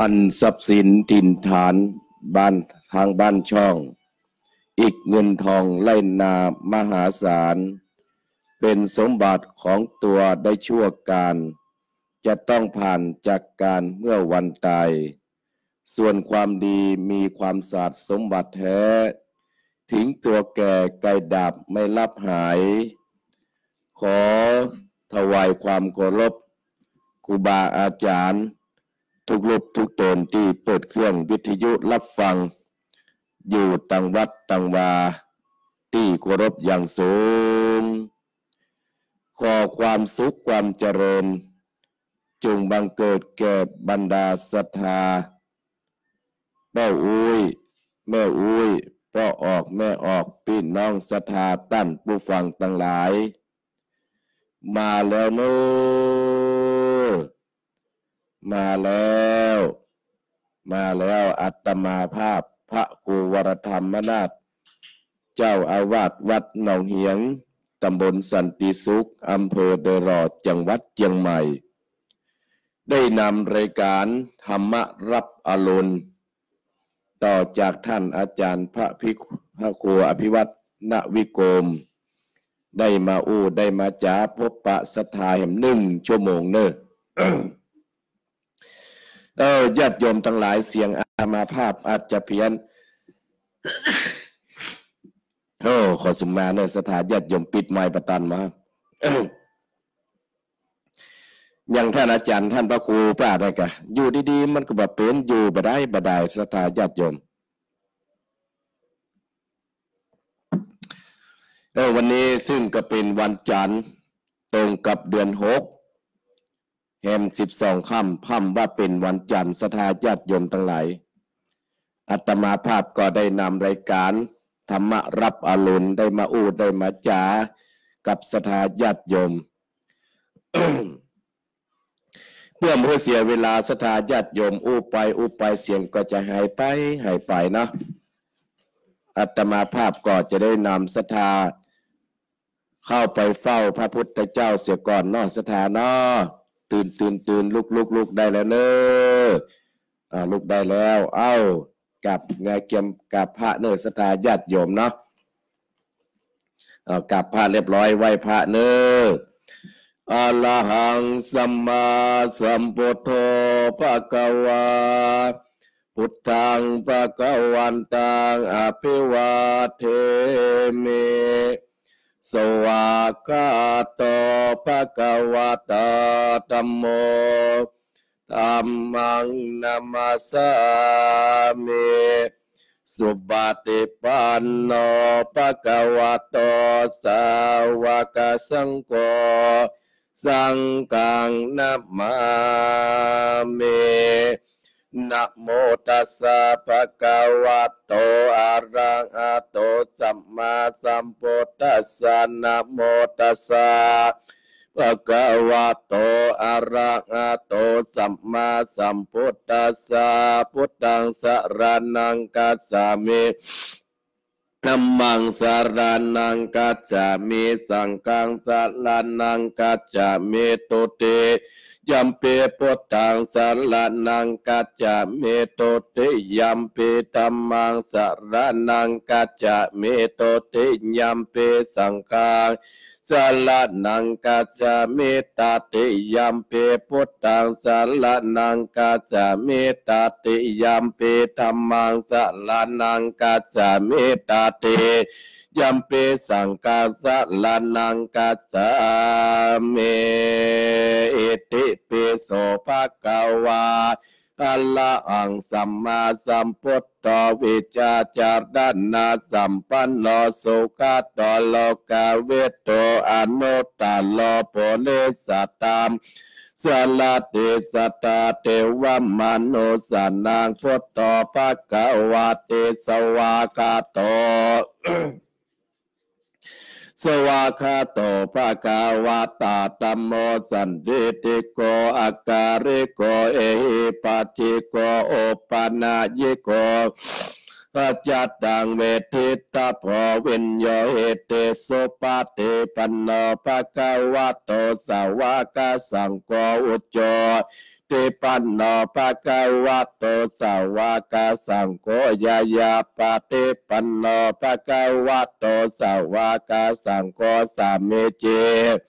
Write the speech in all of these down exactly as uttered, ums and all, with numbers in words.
นทรัพย์สินถิ่นฐานบ้านทางบ้านช่องอีกเงินทองไล่นามหาศาลเป็นสมบัติของตัวได้ชั่วการจะต้องผ่านจากการเมื่อวันตายส่วนความดีมีความศาสตร์สมบัติแท้ทิ้งตัวแก่ไกลดาบไม่ลับหายขอถวายความเคารพครูบาอาจารย์ทุกรูปทุกตนที่เปิดเครื่องวิทยุรับฟังอยู่ต่างวัดต่างวาที่เคารพอย่างสูงขอความสุขความเจริญจงบังเกิดแก่บรรดาศรัทธาแม่อุ้ยแม่อุ้ยพ่อออกแม่ออกพี่น้องศรัทธาตั้นผู้ฟังทั้งหลายมาแล้วเนอมาแล้วมาแล้วอัตมาภาพพระครูวรธรรมนาถเจ้าอาวาสวัดหนองเหียงตำบลสันติสุขอำเภอเดรอดจังหวัดเชียงใหม่ได้นำรายการธรรมรับอรุณต่อจากท่านอาจารย์พระภิกษุพระครูอภิวัตนวิโกมได้มาอู้ได้มาจ๋าพบปะศรัทธาแห่งหนึ่งชั่วโมงเนอะ เออญาติโยมทั้งหลายเสียงอามาภาพอาจจะเพี้ยน โอ้ขอสมมาเนอะสถานญาติโยมปิดไม้ประตันมา อย่างท่านอาจารย์ท่านพระครูพระอะไรกะอยู่ดีๆมันก็แบบเป็นอยู่บ่ได้บ่ได้สถานญาติโยมเออวันนี้ซึ่งก็เป็นวันจันทร์ตรงกับเดือนหกแห่งสิบสองค่ำค่ำว่าเป็นวันจันทร์สถานญาติโยมทั้งหลายอาตมาภาพก็ได้นำรายการธรรมรับอรุณได้มาอู้ได้มาจากับสถานญาติโยม เพื่อไม่เสียเวลาสถานญาติโยมอู้ไปอู้ไปเสียงก็จะหายไปหายไปนะอาตมาภาพก็จะได้นำศรัทธาเข้าไปเฝ้าพระพุทธเจ้าเสียก่อนเนาะศรัทธาเนาะตื่นตื่นตื่นลุกลุกลุกได้แล้วเนอะอ่าลุกได้แล้วเอ้ากับไงเกียมกับพระเนอะศรัทธาญาติโยมเนาะเอากับพระเรียบร้อยไหว้พระเนอะอะระหังสัมมาสัมพุทโธภะคะวาพุทธังภะคะวันตังอภิวาเทมิสวากาโตภะคะวะตาธัมโมธัมมังนัมมัสสามิสุปฏิปันโนภะคะวะโตสาวกสังโฆสังฆังนัมมามินะโมตัสสะภะคะวะโตอะระหะโตสัมมาสัมพุทธัสสะนะโมตัสสะภะคะวะโตอะระหะโตสัมมาสัมพุทธัสสะพุทธังสรณังคัจฉามิธัมมังสรณังคัจฉามิสังฆังสรณังคัจฉามิตุติยัมปิพุทธังสรณังคัจฉามิตุติยัมปิธัมมังสรณังคัจฉามิตุติยัมปิสังฆังสรณังคัจฉามิตติยัมปิพุทธังสรณังคัจฉามิตติยัมปิธัมมังสรณังคัจฉามิตติยัมปิสังฆังสรณังคัจฉามิอิติปิโสภะคะวะอะระหังสัมมาสัมพุทโธวิชาจารณะสัมปันโนสุขโตโลกเวทโตอนุตตโลโพลิสัตตามสลาติสัตตาเทวมนุสานังพุทโธภะคะวะเตสวากาโต สวากขาโตภะคะวะตาธัมโมสันติติโกอาการิโกเอหิปัสสิโกโอปานายิโกปัจจตังเวทิตาโพวิญโยเหเตสุปาเตปันโนภะคะวะโตสาวกสังโฆอุจโจติปันโนภะคะวะโตสาวกสังโฆยายาปฏิปันโนภะคะวะโตสาวกสังโฆสามิจิ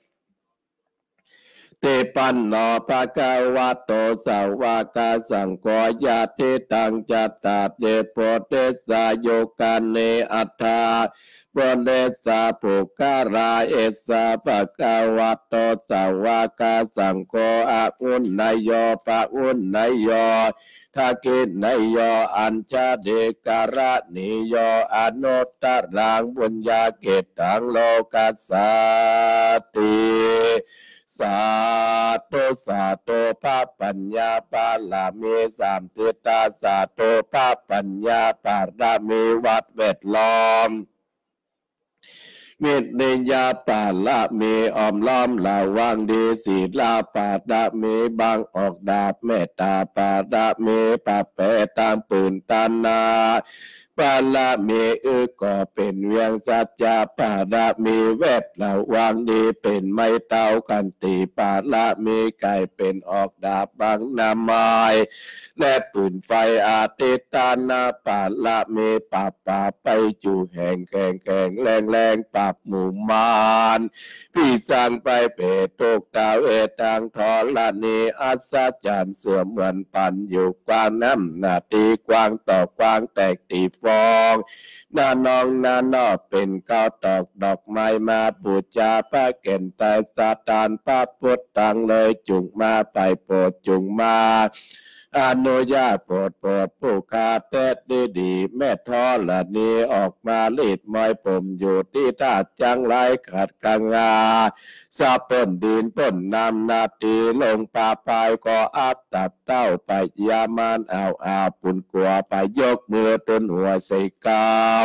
ติปันโนภะคะวะโตสาวกสังโฆญาติตังจัตตาเตโพเตสาโยกาเนอัตถาโพเตสาภูการาเอสาภะคะวะโตสาวกสังโฆอะอุนนายโยปะอุนนายโยทักขินายโยอัญชาเดการะนิโยอนุตตรังบุญญาเกตังโลกัสสติสาธุสาธุพระปัญญาปาลามีสามทิฏฐาสาธุพระปัญญาปารามีวัดเวทล้อมมิตรนิยาปาละมีอ้อมล้อมละวังดีศีลาปาดะมีบางออกดาบเมตตาปาดะมีปะเปตามปืนตานาปาละมีอึก็เป็นเวียงสัจจะปาละมีเวทละวังดีเป็นไม้เต้ากันตีปาละมีไก่เป็นออกดาบบางนาไม้และปืนไฟอาติตานาปาละมีปาป่าไปจูแห่งแข่งแข่งแรงแรงปาหมู่มานพี่สั่งไปเปตกตาเวตังทอลานีอัศจรรย์เสื่อมเหมือนปันอยู่กว้างน้ำนาตีกว้างต่อกว้างแตกตีฟองนานองนานอเป็นก้าวตอกดอกไม้มาบูชาพระเก่นตายซาตานพระพุทธตังเลยจุงมาไปโปรดจุงมาอนุญาตโปรดโปรดผู้ขาเทศดีดีแม่ท้อละนี้ออกมาลีดมอยผมอยู่ที่ท่าจังไรขัดกังงาซาปนดินต้นนำนาตีลงป่าพายก็อับตัดเต้าไปยามานเอาอาปุ่นกัวไปยกมือต้นหัวใส่กาว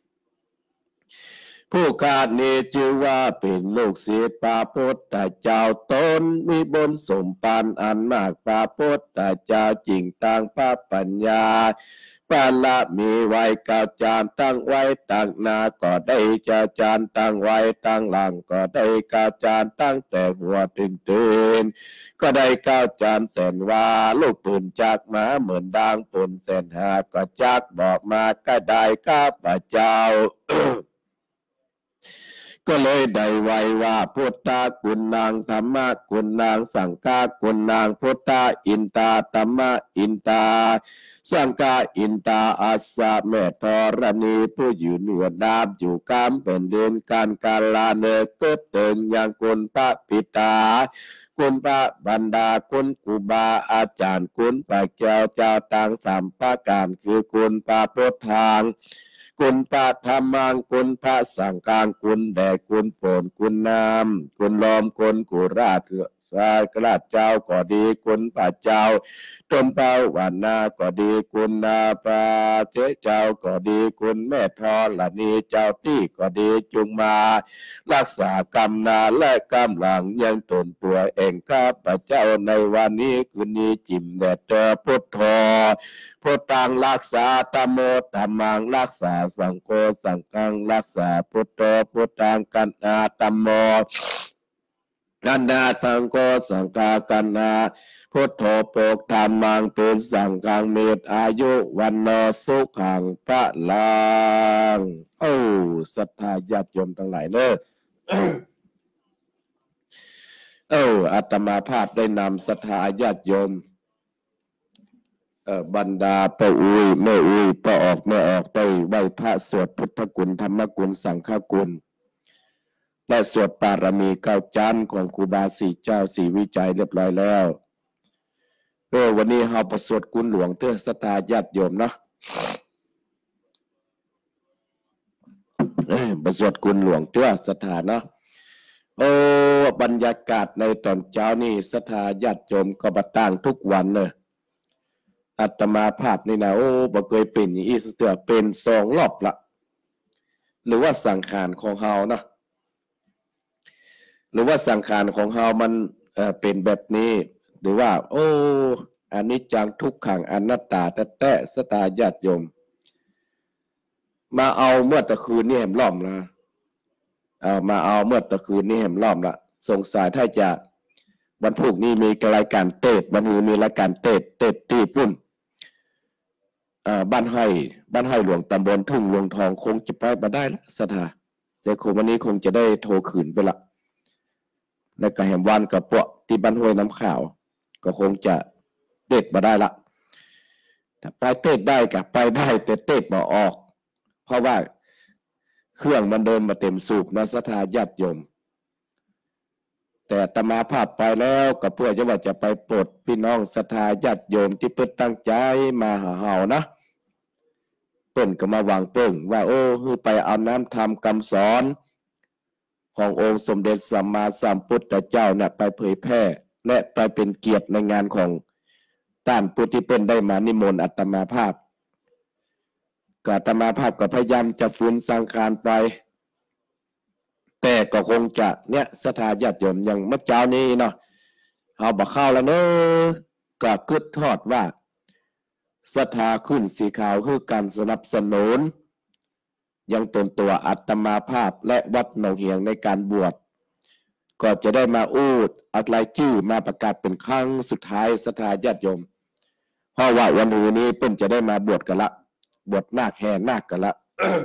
ผู้ขาดนี้ชื่อว่าเป็นลูกศิษย์พระพุทธเจ้าตนมีบนสมปานอันมากพระพุทธเจ้าจริงตั้งพระปัญญาปาละมีไว้เก้าจานตั้งไว้ตั้งนาก็ได้เจ้าจานตั้งไว้ตั้งหลังก็ได้เก้าจานตั้งแต่หัวถึงตื่นก็ได้เก้าจานแสนว่าลูกปืนจากมาเหมือนดังปืนแสนหาก็จักบอกมาก็ได้ข้าพเจ้า ก็เลยได้ไว้ว่าพุทธากุณนางธรรมะกุณนางสังฆากุณนางพุทธาอินตาธรรมะอินตาสังฆาอินตาอาสาแม่ธรณีผู้อยู่เหนือดาบอยู่กามเป็นเดินการกาลาเนเกิดเติงอย่างคุณพระปิตาคุณพระบรรดาคุณครูบาอาจารย์คุณพระแก้วเจ้าต่างสามประการคือคุณพระพุทธทางคุณพระธรรมังคุณพระสังฆังคุณแด่คุณโปรดคุณนามคุณลอมคุณกุราชพระกราชเจ้าก็ดีคุณพระเจ้าต้นเป้าวันนาก็ดีคุณนาพระเจ้าเจ้าก็ดีคุณแม่ทอลนีเจ้าที่ก็ดีจุงมารักษากรรมนาและกำลังยังตนตัวเองข้าพระเจ้าในวันนี้คืนนี้จิมแด่เธอพุทโธพุทธังรักษาธรรมโมธรรมังรักษาสังโฆสังฆังรักษาพุทโธพุทธังกันนาธรรมโมกันนาทังโกสังฆากันนาพุทโธโปกธรรมังเป็นสังฆังเมตอายุวันโนสุขังพระลังโอ้ศรัทธาญาติโยมทั้งหลายเนอะ เอออาตมาภาพได้นำศรัทธาญาติโยมเออบรรดาป้าอุ้ยแม่อุ้ยป้าออกแม่ออกได้ไหว้พระสวดพุทธกุลธรรมกุลสังฆกุลและสวดปารมีเก้าจานของครูบาสี่เจ้าสี่วิจัยเรียบร้อยแล้วเออวันนี้เราประสวดกุลหลวงเตื้อศรัทธาญาติโยมนะเออประสวดกุลหลวงเตื้อศรัทธานะโอ้บรรยากาศในตอนเช้านี่ศรัทธาญาติโยมก็มาตั้งทุกวันเนอะอาตมาภาพนี่นะโอ้บ่เคยเป็นอย่างนี้เสือเป็นสองรอบละหรือว่าสังขารของเฮานะหรือว่าสังขารของเฮามันเอ่อเป็นแบบนี้หรือว่าโอ้อันนี้จังทุกขังอนัตตาแต่แต่สตาญาติโยมมาเอาเมื่อตะคืนนี่แหมล้อมละเอามาเอาเมื่อตะคืนนี่แหมล้อมละสงสัยถ้าจะวันพุธนี้มีรายการเตะวันนี้มีรายการเตะเตะตีปุ่นบ้านไห้บ้านไห้หลวงตำบลทุ่งหลวงทองคงจะไปมาได้ละสถาแต่คงวันนี้คงจะได้โทรขืนไปละและกระแหมวันกับปะที่บ้านห้วยน้ำขาวก็คงจะเตะมาได้ละถ้าไปเตะได้กับไปได้แต่เตะมาออกเพราะว่าเครื่องมันเดินมาเต็มสูบนะสถาญาติโยมแต่อาตมาภาพไปแล้วกับเพื่อจะว่าจะไปโปรดพี่น้องศรัทธาญาติโยมที่เพิ่นตั้งใจมาหาเฮานะเปิ้นก็มาวางเปิ้งว่าโอ้คือไปเอาน้ำธรรมคำสอนขององค์สมเด็จสัมมาสัมพุทธเจ้าเนี่ยไปเผยแพร่และไปเป็นเกียรติในงานของต้านผู้ที่เปิ้นได้มานิมนต์อาตมาภาพก็อาตมาภาพก็พยายามจะฟื้นสังขารไปแต่ก็คงจะเนี่ยศรัทธาญาติโยมอย่างเมื่อเช้านี้เนาะเอาบ่เข้าแล้วเนอะก็กึดทอดว่าศรัทธาขึ้นสีขาวคือการสนับสนุนยังตนตัวอาตมาภาพและวัดหนองเหียงในการบวชก็จะได้มาอูดอัดรายชื่อมาประกาศเป็นครั้งสุดท้ายศรัทธาญาติโยมเพราะว่าวันนี้เพิ่นจะได้มาบวชกันละบวชนาคแห่นาคกันละ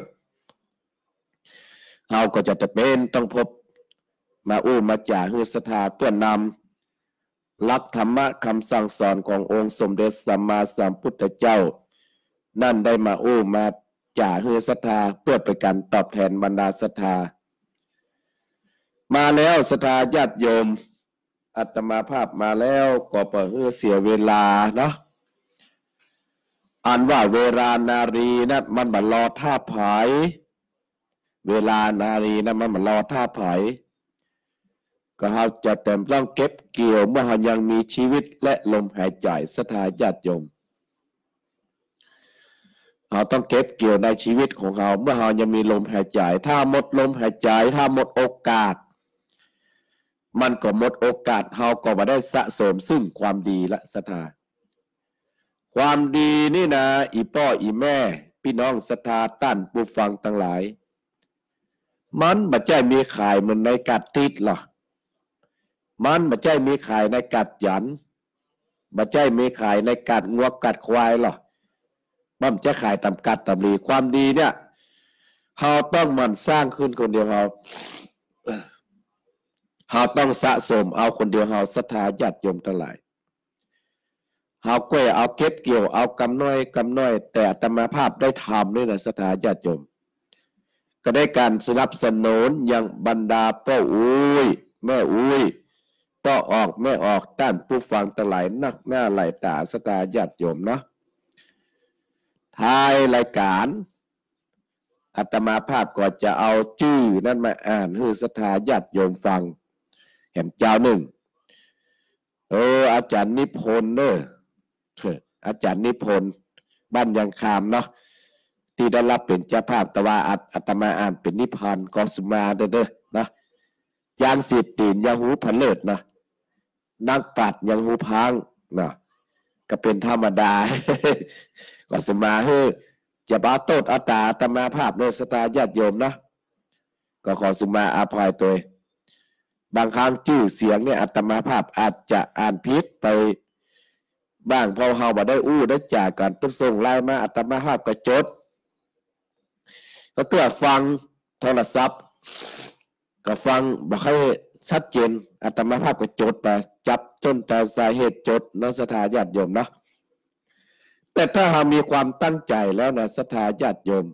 เราก็จะจะเป็นต้องพบมาอู้มาจ่าฮือศรัทธาเพื่อนำรับธรรมะคำสั่งสอนขององค์สมเด็จสัมมาสัมพุทธเจ้านั่นได้มาอู้มาจ่าฮือศรัทธาเพื่อเป็นการตอบแทนบรรดาศรัทธามาแล้วศรัทธาญาติโยมอาตมาภาพมาแล้วก็เพื่อเสียเวลาเนาะอ่านว่าเวลานารีนั่นมันบัดรอท่าผายเวลานารีนั้นมันมารอท่าไผ่ก็เขาจะเต็มต้องเก็บเกี่ยวเมื่อเขายังมีชีวิตและลมหายใจศรัทธาญาติโยมเขาต้องเก็บเกี่ยวในชีวิตของเขาเมื่อเขายังมีลมหายใจถ้าหมดลมหายใจถ้าหมดโอกาสมันก็หมดโอกาสเขาก็ไม่ได้สะสมซึ่งความดีละศรัทธาความดีนี่นะอีพ่ออีแม่พี่น้องศรัทธาต้านผู้ฟังทั้งหลายมันบัดใจมีขายเหมือนในกัดติดหรอมันบัดใจมีขายในกัดหยันบัดใจมีขายในกัดงวกกัดควายหรอมันจะขายตำกัดตำลีความดีเนี่ยเราต้องมันสร้างขึ้นคนเดียวเราเราต้องสะสมเอาคนเดียวเราศรัทธาญาติโยมทั้งหลายเราก็เอาเก็บเกี่ยวเอากำน้อยกำน้อยแต่อาตมาภาพได้ทำด้วยนะศรัทธาญาติโยมก็ได้การสนับสนุนอย่างบรรดาพ่ออุ้ยแม่อุ้ยพ่อออกแม่ออกต้านผู้ฟังตะไหลนักหน้าไหลตาศรัทธาญาติโยมเนาะท้ายรายการอาตมาภาพก็จะเอาชื่อนั้นมาอ่านให้ศรัทธาญาติโยมฟังแห่งเจ้าหนึ่งเอออาจารย์นิพนธ์เนอะอาจารย์นิพนธ์บ้านยังคามเนาะที่ได้รับเป็นเจ้าภาพแต่ว่าอาตมาอ่านเป็นนิพานธ์กอสุมาเด้อเด้อนะยางสิทธิ์ตีนยาหูพันเลิศนะนักปัดยังหูพังนะก็เป็นธรรมดากอสุมาเฮ้จะบาโตดอาตาอาตมาภาพในสตาญาติโยมนะก็ขอสุมาอาภัยตัวบางครั้งชื่อเสียงเนี่ยอาตมาภาพอาจจะอ่านผิดไปบ้างพอเฮาบ่ได้อู้ได้จากกันต้องส่งไลน์มาอาตมาภาพก็จดก็เพื่อฟังโทรศัพท์ก็ฟังบ่ค่อยชัดเจนอาตมาภาพก็จดไปจับต้นแต่สาเหตุจดนักศรัทธาญาติโยมนะแต่ถ้าเรามีความตั้งใจแล้วนะศรัทธาญาติโยม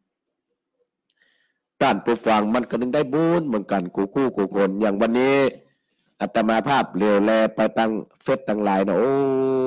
ด้านผู้ฟังมันก็นึงได้บุญเหมือนกันกูคู่กูคนอย่างวันนี้อาตมาภาพเรียวแลไปตั้งเฟซตั้งหลายนะโอ้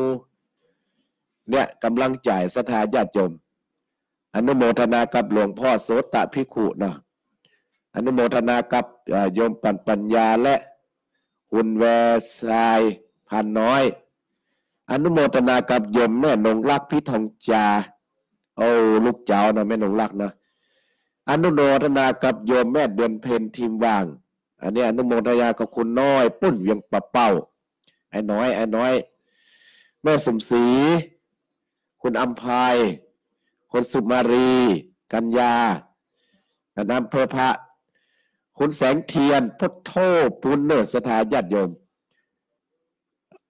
เนี่ยกำลังใจศรัทธาญาติโยมอนุโมทนากับหลวงพ่อโสตภิกขุนะอนุโมทนากับโยมปัญปัญญาและคุณแวสายพันน้อยอนุโมทนากับโยมแม่นงรักพิทองจาโอ้ลูกเจ้านะแม่นงรักนะอนุโมทนากับโยมแม่เดือนเพ็ญทีมว่างอันนี้อนุโมทนากับคุณน้อยปุ้นเวียงปะเป้าไอ้น้อยไอ้น้อยแม่สมศรีคุณอัมพายคนสุมารีกัญญาอนันต์เพอพระคุณแสงเทียนพุทโธปุณเนศสถาญาติโยม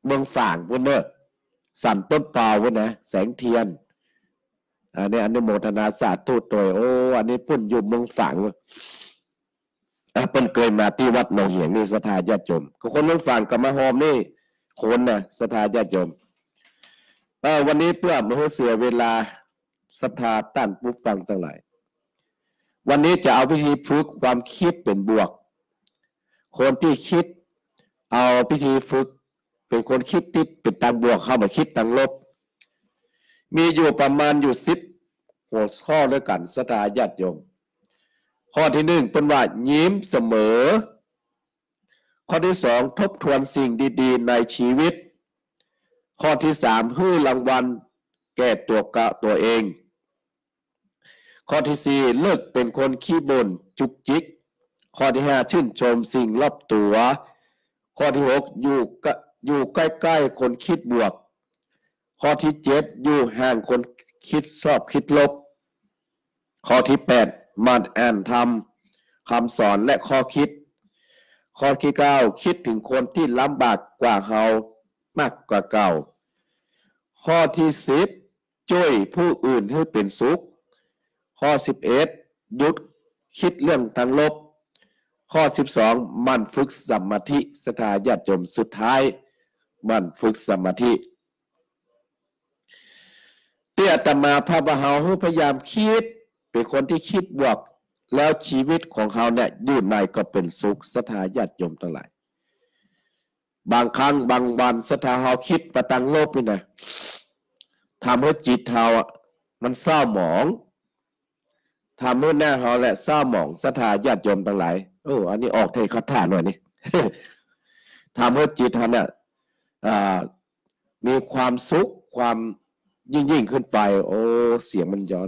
เมืองฝางพุ่นเนอะสันต้นเปล่าพุ่นนะแสงเทียนอันนี้อันนี้โมทนาสาธุโดยโอ้อันนี้พุ่นอยู่เมืองฝางอ่ะเปิ้นเคยมาที่วัดหนองเหียงนี่ศรัทธาญาติโยมก็คนเมืองฝางกับมาหอมนี่คนนะศรัทธาญาติโยมเออวันนี้เพื่อไม่ให้เสียเวลาศรัทธาต้านผู้ฟังทั้งหลายวันนี้จะเอาพิธีฝึกความคิดเป็นบวกคนที่คิดเอาพิธีฝึกเป็นคนคิดที่เป็นทางบวกเข้ามาคิดทางลบมีอยู่ประมาณอยู่สิบหัวข้อด้วยกันศรัทธาญาติโยมข้อที่หนึ่งเป็นว่ายิ้มเสมอข้อที่สองทบทวนสิ่งดีๆในชีวิตข้อที่สามให้รางวัลแก่ตัวกะตัวเองข้อที่สี่เลิกเป็นคนขี้บ่นจุกจิกข้อที่ห้าชื่นชมสิ่งรอบตัวข้อที่หกอยู่กะอยู่ใกล้ๆคนคิดบวกข้อที่เจ็ดอยู่ห่างคนคิดชอบคิดลบข้อที่แปดมันอ่านทำคำสอนและข้อคิดข้อที่เก้าคิดถึงคนที่ลำบากกว่าเฮามากกว่าเก่าข้อที่สิบช่วยผู้อื่นให้เป็นสุขข้อสิบเอ็ดหยุดคิดเรื่องทางลบข้อสิบสองมันฝึกสมาธิศรัทธาญาติโยมสุดท้ายมันฝึกสมาธิเตี้ยตมาพระบาเฮาพยายามคิดเป็นคนที่คิดบวกแล้วชีวิตของเขาเนี่ยอยู่ในก็เป็นสุขศรัทธาญาติโยมทั้งหลายบางครั้งบางวันศรัทธาเฮาคิดประตังโลกนี่นะทำให้จิตเฮามันเศร้าหมองทำให้หน้าเฮาแหละเศร้าหมองศรัทธาญาติโยมทั้งหลายโอ้อันนี้ออกเทคาถาหน่อยนี่ ทำให้จิตเฮาเนี่ยมีความสุขความยิ่งยิ่งขึ้นไปโอ้เสียงมันย้อน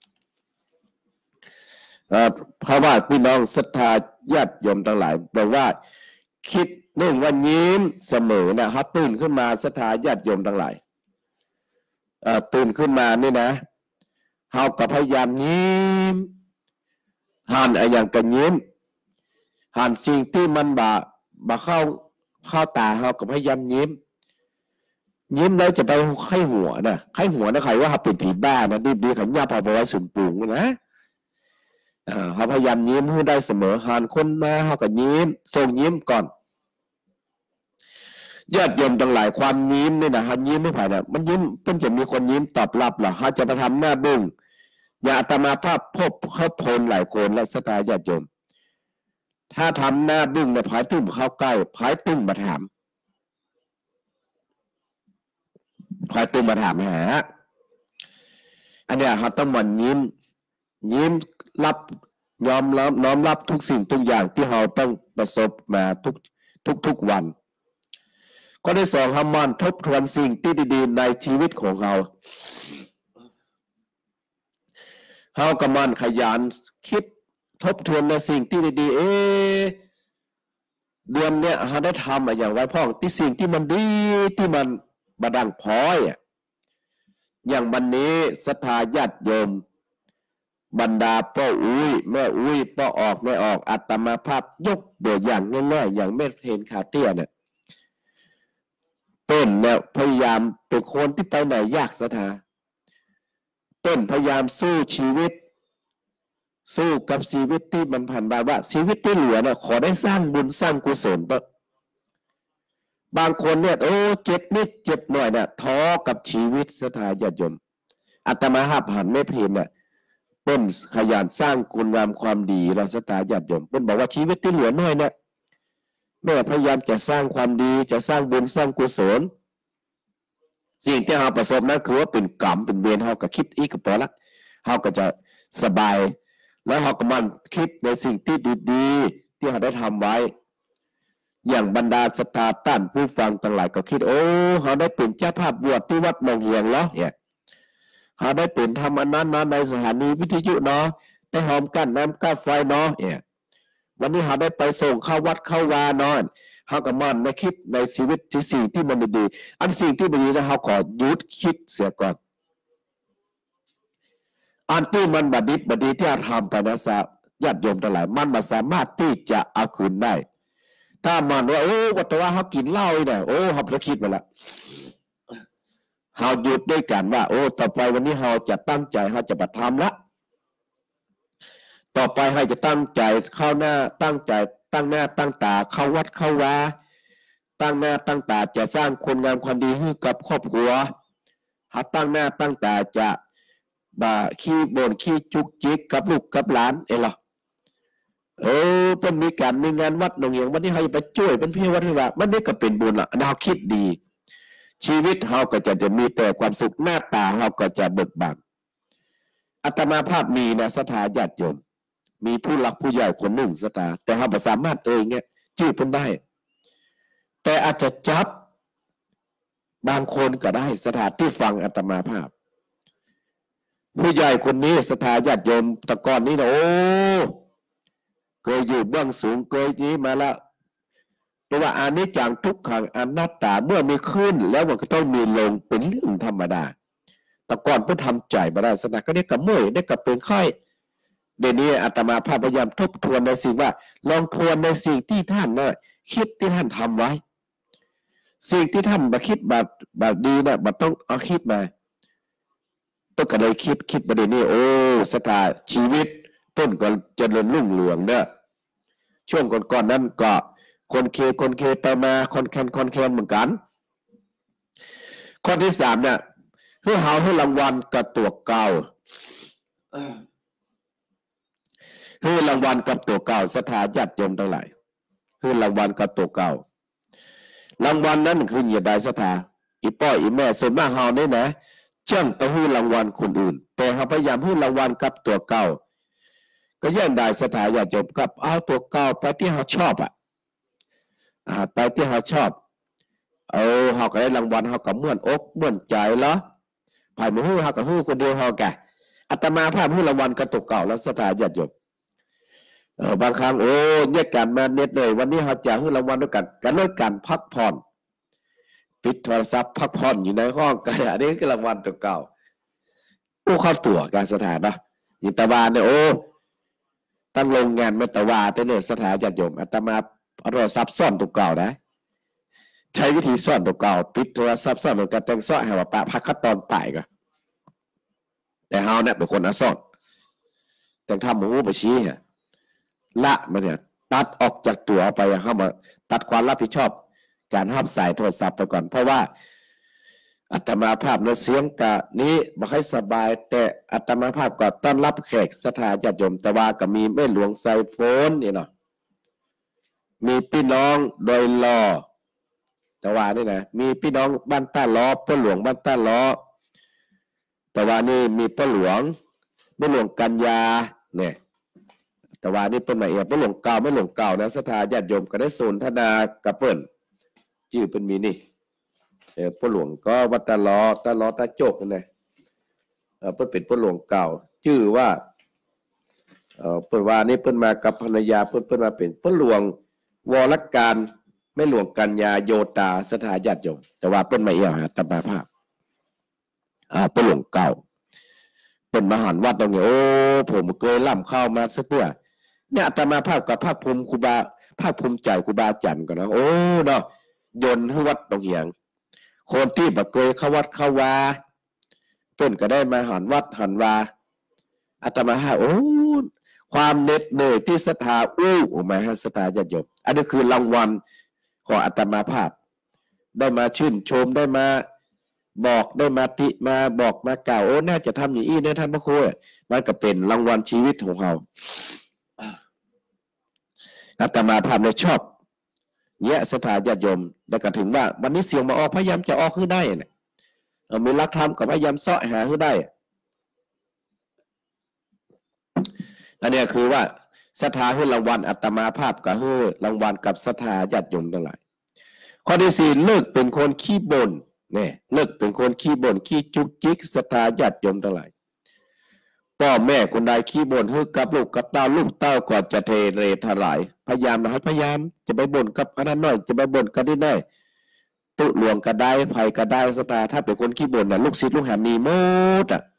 เพราะว่าพี่น้องศรัทธาญาติโยมทั้งหลายบอกว่าคิดหนึ่งวันยิ้มเสมอนะเขาตื่นขึ้นมาศรัทธาญาติโยมทั้งหลายตื่นขึ้นมานี่นะเขาก็พยายามยิ้มหันอะไรอย่างกันยิ้มหันสิ่งที่มันบาบาเข้าเข้าตาเขาก็พยายามยิ้มยิ้มแล้วจะไปไข้หัวนะไข้หัวนะใครว่าเขาเป็นผีบ้านะดีดีขันยาพอไปไว้สุนปูงนะเขาพยายามยิ้มให้ได้เสมอหันคนมาเขาก็ยิ้มส่งยิ้มก่อนญาติโยมทั้งหลายความยิ้มนี่นะฮะยิ้มไม่ผ่านนะมันยิ้มเพิ่งจะมีคนยิ้มตอบรับหรอเขาจะไปทำหน้าบึ้งอย่าอาตมาภาพพบเขาพลหลายคนและสตาญาติโยมถ้าทำหน้าบึ้งเนี่ยพายตึ้งเข้าใกล้พายตึ้งมาถามพายตึ้งมาถามหาอันเนี้ยเขาต้องมันยิ้มยิ้มรับยอมรับน้อมรับทุกสิ่งทุกอย่างที่เราต้องประสบมาทุกทุกทุกวันข้อที่สองทำมันทบทวนสิ่งที่ดีๆในชีวิตของเราเรากำมันขยันคิดทบทวนในสิ่งที่ดีๆเอ๊ะเดือนเนี้ยเราได้ทำอะไรอย่างไรพ่อที่สิ่งที่มันดีที่มันบดังพร้อยอย่างวันนี้ศรัทธาญาติโยมบรรดาพ่ออุ้ยแม่อุ้ยพ่อออกแม่ออกอาตมาภาพยกตัวอย่างง่ายๆอย่างแม่เพนขาเตี้ยเนี่ยต้นเนี่ยพยายามเป็นคนที่ไปไหนยากศรัทธาต้นพยายามสู้ชีวิตสู้กับชีวิตที่มันผ่านมาว่าชีวิตที่เหลือเนี่ยขอได้สร้างบุญสร้างกุศลปะบางคนเนี่ยโอ้เจ็บนิดเจ็บหน่อยเนี่ยท้อกับชีวิตศรัทธาญาติโยมอาตมาภาพหันไม่เพนเนี่ยเป็นขยันสร้างคุณงามความดีเราศรัทธาญาติโยมเป็นบอกว่าชีวิตที่เหลือน้อยเนี่ยแม่พยายามจะสร้างความดีจะสร้างบุญสร้างกุศลสิ่งที่เราประสบนั้นคือว่าเป็นกรรมเป็นเวรเราก็คิดอีกก็พอละเราก็จะสบายแล้วเราก็มันคิดในสิ่งที่ดีๆที่เราได้ทำไว้อย่างบรรดาศรัทธาต้านผู้ฟังทั้งหลายก็คิดโอ้เราได้เป็นเจ้าภาพบวชที่วัดหนองเหียงแล้วเนี่ยเราได้เป็นทำอันนั้นนะในสถานีวิทยุเนาะได้หอมกั้นน้ำก้าไฟเนาะเนี่ยวันนี้เราได้ไปส่งเข้าวัดเข้าวานอนเขาก็มันในคิดในชีวิตที่สิ่งที่มันดีอันสิ่งที่ดีนะเขาขอหยุดคิดเสียก่อนอันที่มันบดีบดีที่เราทำไปนะสาญาติโยมทั้งหลายมันมาสามารถที่จะเอาคืนได้ถ้ามันว่าโอ้วัตว่าเขากินเหล้าเนี่ยโอ้เขาจะคิดมาละเขาหยุดด้วยกันว่าโอ้ต่อไปวันนี้เขาจะตั้งใจเขาจะปฏิธรรมละต่อไปให้จะตั้งใจเข้าหน้าตั้งใจตั้งหน้าตั้งตาเข้าวัดเข้าวาตั้งหน้าตั้งตาจะสร้างคุณงามความดีให้กับครอบครัวเขาตั้งหน้าตั้งตาจะบ่าขี้บ่นขี้จุกจิกกับลูกกับหลานเอล่ะเออเป็นมีการมีงานวัดหนองเหียงวันนี้เขาจะไปช่วยเป็นพี่วัดที่ว่ามันนี่ก็เป็นบุญละเราคิดดีชีวิตเขาก็จะจะมีแต่ความสุขหน้าตาเขาก็จะเบิกบานอาตมาภาพมีนะสถาญาติโยมมีผู้หลักผู้ใหญ่คนหนึ่งสถาแต่เขาไม่สามารถเอ่ยเงี้ยชื่อเพิ่นได้แต่อาจจะจับบางคนก็ได้สถาที่ฟังอาตมาภาพผู้ใหญ่คนนี้สถาญาติโยมตะกอนนี้นะโอ้เคยอยู่เบื้องสูงเคยนี้มาแล้วเพราะว่าอานิจจังทุกขังอนัตตาเมื่อมีขึ้นแล้วมันก็ต้องมีลงเป็นเรื่องธรรมดาตะกอนเพื่อทำใจมาได้สถาก็ได้กับเมื่อยได้กับเป็นไข้เดี๋ยวนี้อาตมาภาพพยายามทบทวนในสิ่งว่าลองทวนในสิ่งที่ท่านนะคิดที่ท่านทำไว้สิ่งที่ท่านมาคิดแบบแบบดีนะมันต้องเอาคิดมาต้องก็เลยคิดคิดประเด็นนี้โอ้สถาชีวิตต้นก็เจริญรุ่งเรืองเนี่ยช่วงก่อนๆนั้นก็คนเคคนเคไปมาคนแคนคนแคนเหมือนกันข้อที่สามเนี่ยให้เฮาให้รางวัลกับตัวเก่าให้รางวัลกับตัวเก่าสถาญาติโยมทั้งหลายให้รางวัลกับตัวเก่ารางวัลนั้นคืออย่าได้สถาอีป้ออีแม่ส่วนมากเฮาเนี่ยนะเจ้าไปให้รางวัลคนอื่นแต่เขาพยายามให้รางวัลกับตัวเก่าก็ย่อมได้สถาญาติโยมกับเอาตัวเก่าไปที่เขาชอบอ่ะไปที่เขาชอบเอาเขาก็ได้รางวัลเขาก็ม่วนอกม่วนใจเหรอผ่านมือหู้เขาก็หู้คนเดียวเขาแกอาตมาภาพหู้รางวัลกับตัวเก่าแล้วสถาญาติโยมเออบางครั้งโอ้แยกกันมาเน็ตเลยวันนี้เขาจะให้รางวัลด้วยกันกันด้วยกันพักผ่อนปิดโทรศัพท์พักผ่อนอยู่ในห้องกันอันนี้คือรางวัลตัวเก่าโอ้เข้าตัวการสถานนะยิตาบานเนี่ยโอ้ตั้งโรงงานเมตวาแต่เนี่ยสถานญาติโยมอาตมาเอาโทรศัพท์ซ่อนตัวเก่านะใช้วิธีซ่อนตัวเก่าปิดโทรศัพท์ซ่อนเหมือนกันแต่งซ่อนให้ว่าปะพักขั้นตอนป่ายก็แต่เฮาเนี่ยเป็นคนเอาซ่อนแต่งทำหมูไปชี้ฮะละมาเนี่ยตัดออกจากตัวไปเข้ามาตัดความรับผิดชอบการห้ามสายโทรศัพท์ไปก่อนเพราะว่าอาตมาภาพในเสียงกะนี้ไม่ค่อยสบายแต่อาตมาภาพก็ต้อนรับแขกสถาญาติโยมแต่ว่าก็มีแม่หลวงไซโฟนนี่เนาะมีพี่น้องโดยรอแต่ว่านี่นะมีพี่น้องบ้านต้าล้อพ่อหลวงบ้านต้าล้อแต่ว่านี่มีพ่อหลวงแม่หลวงกัญญาเนี่ยแต่ว่านี่เป็นหมายเอกไม่หลงเก่าไม่หลงเก่านะสถาญาติโยมก็ได้สนทนากับเปิ้นชื่อเป็นมีนี่เออพ่อหลวงก็วัดตาล้อตาล้อตาโจกนั่นแหละเออเปิ้นเป็นพ่อหลวงเก่าชื่อว่าเออเปิ้นว่านี่เปิ้นมากับภรรยาเปิ้นเปิ้นมาเป็นพ่อหลวงวรการไม่หลวงกัญญาโยตาสถาญาติโยมแต่ว่าเปิ้นมาเอี่ยวหาตมาภาพอ่าพ่อหลวงเก่าเป็นมหาวัดตรงนี้โอ้ผมเคยล่ำเข้ามาสักตัวเนี่ยอาตมาภาพกับภาคภูมิครูบาภาคภูมิใจครูบาจันทร์ก่อนนะโอ้เนาะยนต์ให้วัดตรงเหียงคนที่บักเคยเข้าวัดเข้าวาเพิ่นก็ได้มาหันวัดหันวาอาตมาภาพโอ้ความเหน็ดเหนื่อยที่ศรัทธาอู้ออกมาให้ศรัทธาญาติโยมอันนี้คือรางวัลของอาตมาภาพได้มาชื่นชมได้มาบอกได้มาติมาบอกมากล่าวโอ้น่าจะทำอย่างนี้นะท่านพระครูมันก็เป็นรางวัลชีวิตของเราอาตมาภาพเลยชอบแยะสถาญาติโยมแล้วก็ถึงว่าวันนี้เสียงมาออกพยายามจะออกให้ได้เนี่ยมีรักธรรมกับพยายามเสาะหาให้ได้อันนี้คือว่าศรัทธาให้รางวัลอาตมาภาพกับให้รางวัลกับศรัทธาญาติโยมทั้งหลายข้อที่สี่เลิกเป็นคนขี้บ่นเนี่ยเลิกเป็นคนขี้บ่นขี้จุกจิกศรัทธาญาติโยมทั้งหลายพ่อแม่คนใดขี้บ่นให้กับลูกกับเต้าลูกเต้าก็จะเทเรทลายพยายามนะพยายามจะไปบ่นกับอันนั้นน้อยจะไปบ่นกันที่ได้ตุหลวงก็ได้ภัยก็ได้ศรัทธาถ้าเป็นคนขี้บ่นน่ะลูกศิษย์ลูกหามีหมดอ่ะ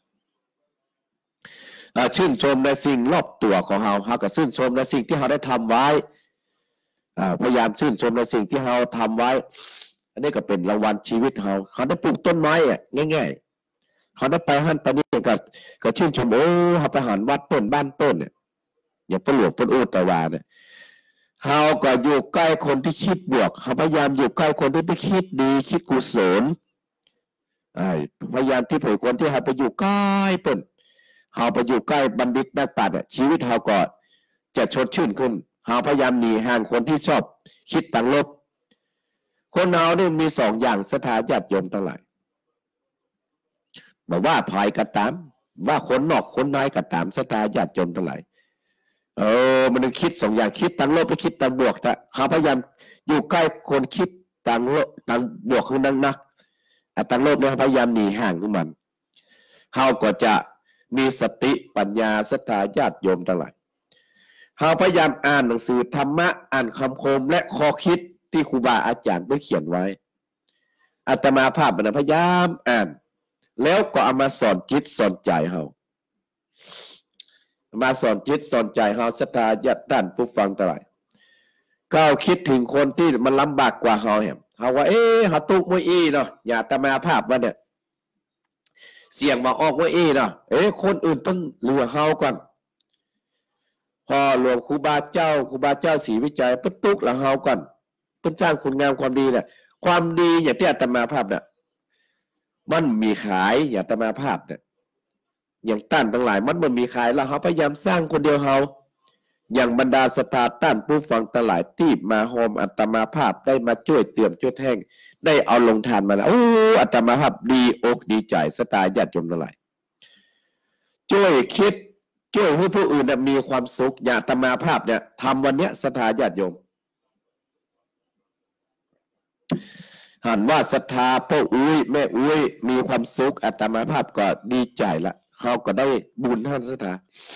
ชื่นชมในสิ่งรอบตัวของเราเราก็ชื่นชมในสิ่งที่เราได้ทำไว้พยายามชื่นชมในสิ่งที่เราทำไว้อันนี้ก็เป็นรางวัลชีวิตเขาเขาได้ปลูกต้นไม้อ่ะง่ายๆเขาได้ไปหันไปนี่ก็ก็ชื่นชมโอ้เขาไปหันวัดต้นบ้านต้นเนี่ยอย่าปลวกปนอูตะวาเนี่ยเขาก็อยู่ใกล้คนที่คิดบวกเขาพยายามอยู่ใกล้คนที่ไปคิดดีคิดกุศลพยายามที่เผยคนที่เขาไปอยู่ใกล้เปิ้นเขาไปอยู่ใกล้บัณฑิตนักปราชญ์ชีวิตเขาก็จะชดชื่นขึ้นเขาพยายามหนีห่างคนที่ชอบคิดต่างลบคนเราเนี่ยมีสองอย่างศรัทธาญาติโยมทั้งหลายบอกว่าภายกระตามว่าคนนอกคนในกระตามศรัทธาญาติโยมทั้งหลายเออมันคิดสองอย่างคิดต่างลบไปคิดต่างบวกแต่เขาพยายามอยู่ใกล้คนคิดต่างลบต่างบวกคือนักนักต่างลบเนี่ยพยายามหนีห่างของมันเขาก็จะมีสติปัญญาศรัทธาญาติโยมทั้งหลายเขาพยายามอ่านหนังสือธรรมะอ่านคำคมและข้อคิดที่ครูบาอาจารย์ได้เขียนไว้อาตมาภาพมันพยายามอ่านแล้วก็เอามาสอนจิตสอนใจเขามาสอนจิตสอนใจเขาศรัทธาญาติด้านผู้ฟังทั้งหลายก็คิดถึงคนที่มันลำบากกว่าเขาเห็นเขาว่าเอ๊ะเขาตุกมวยอีเนาะอย่าอาตมาภาพว่าเนี่ยเสียงมาออกมวยอีเนาะเอ๊ะคนอื่นต้องเหลือเขาก่อนพอหลวงครูบาเจ้าครูบาเจ้าศรีวิจัยปุ๊บตุกหลังเฮาก่อนเพิ่นสร้างคุณงามความดีเนี่ยความดีอย่างที่อาตมาภาพเนี่ยมันมีขายอย่างอาตมาภาพเนี่ยอย่างต้านทั้งหลายมันมันมีขายแล้วเขาพยายามสร้างคนเดียวเฮาอย่างบรรดาสตาต้านผู้ฟังทั้งหลายที่มาโฮมอาตมาภาพได้มาช่วยเตรียมช่วยแท่งได้เอาลงทานมาแล้วโอ้อาตมาภาพดีอกดีใจสตาญาติโยมทั้งหลายช่วยคิดช่วยให้ผู้อื่นมีความสุขอย่าอาตมาภาพเนี่ยทำวันเนี้ยศรัทธาญาติโยมหันว่าศรัทธาพ่ออุ้ยแม่อุ้ยมีความสุขอาตมาภาพก็ดีใจละเขาก็ได้บุญท่านศรัทธา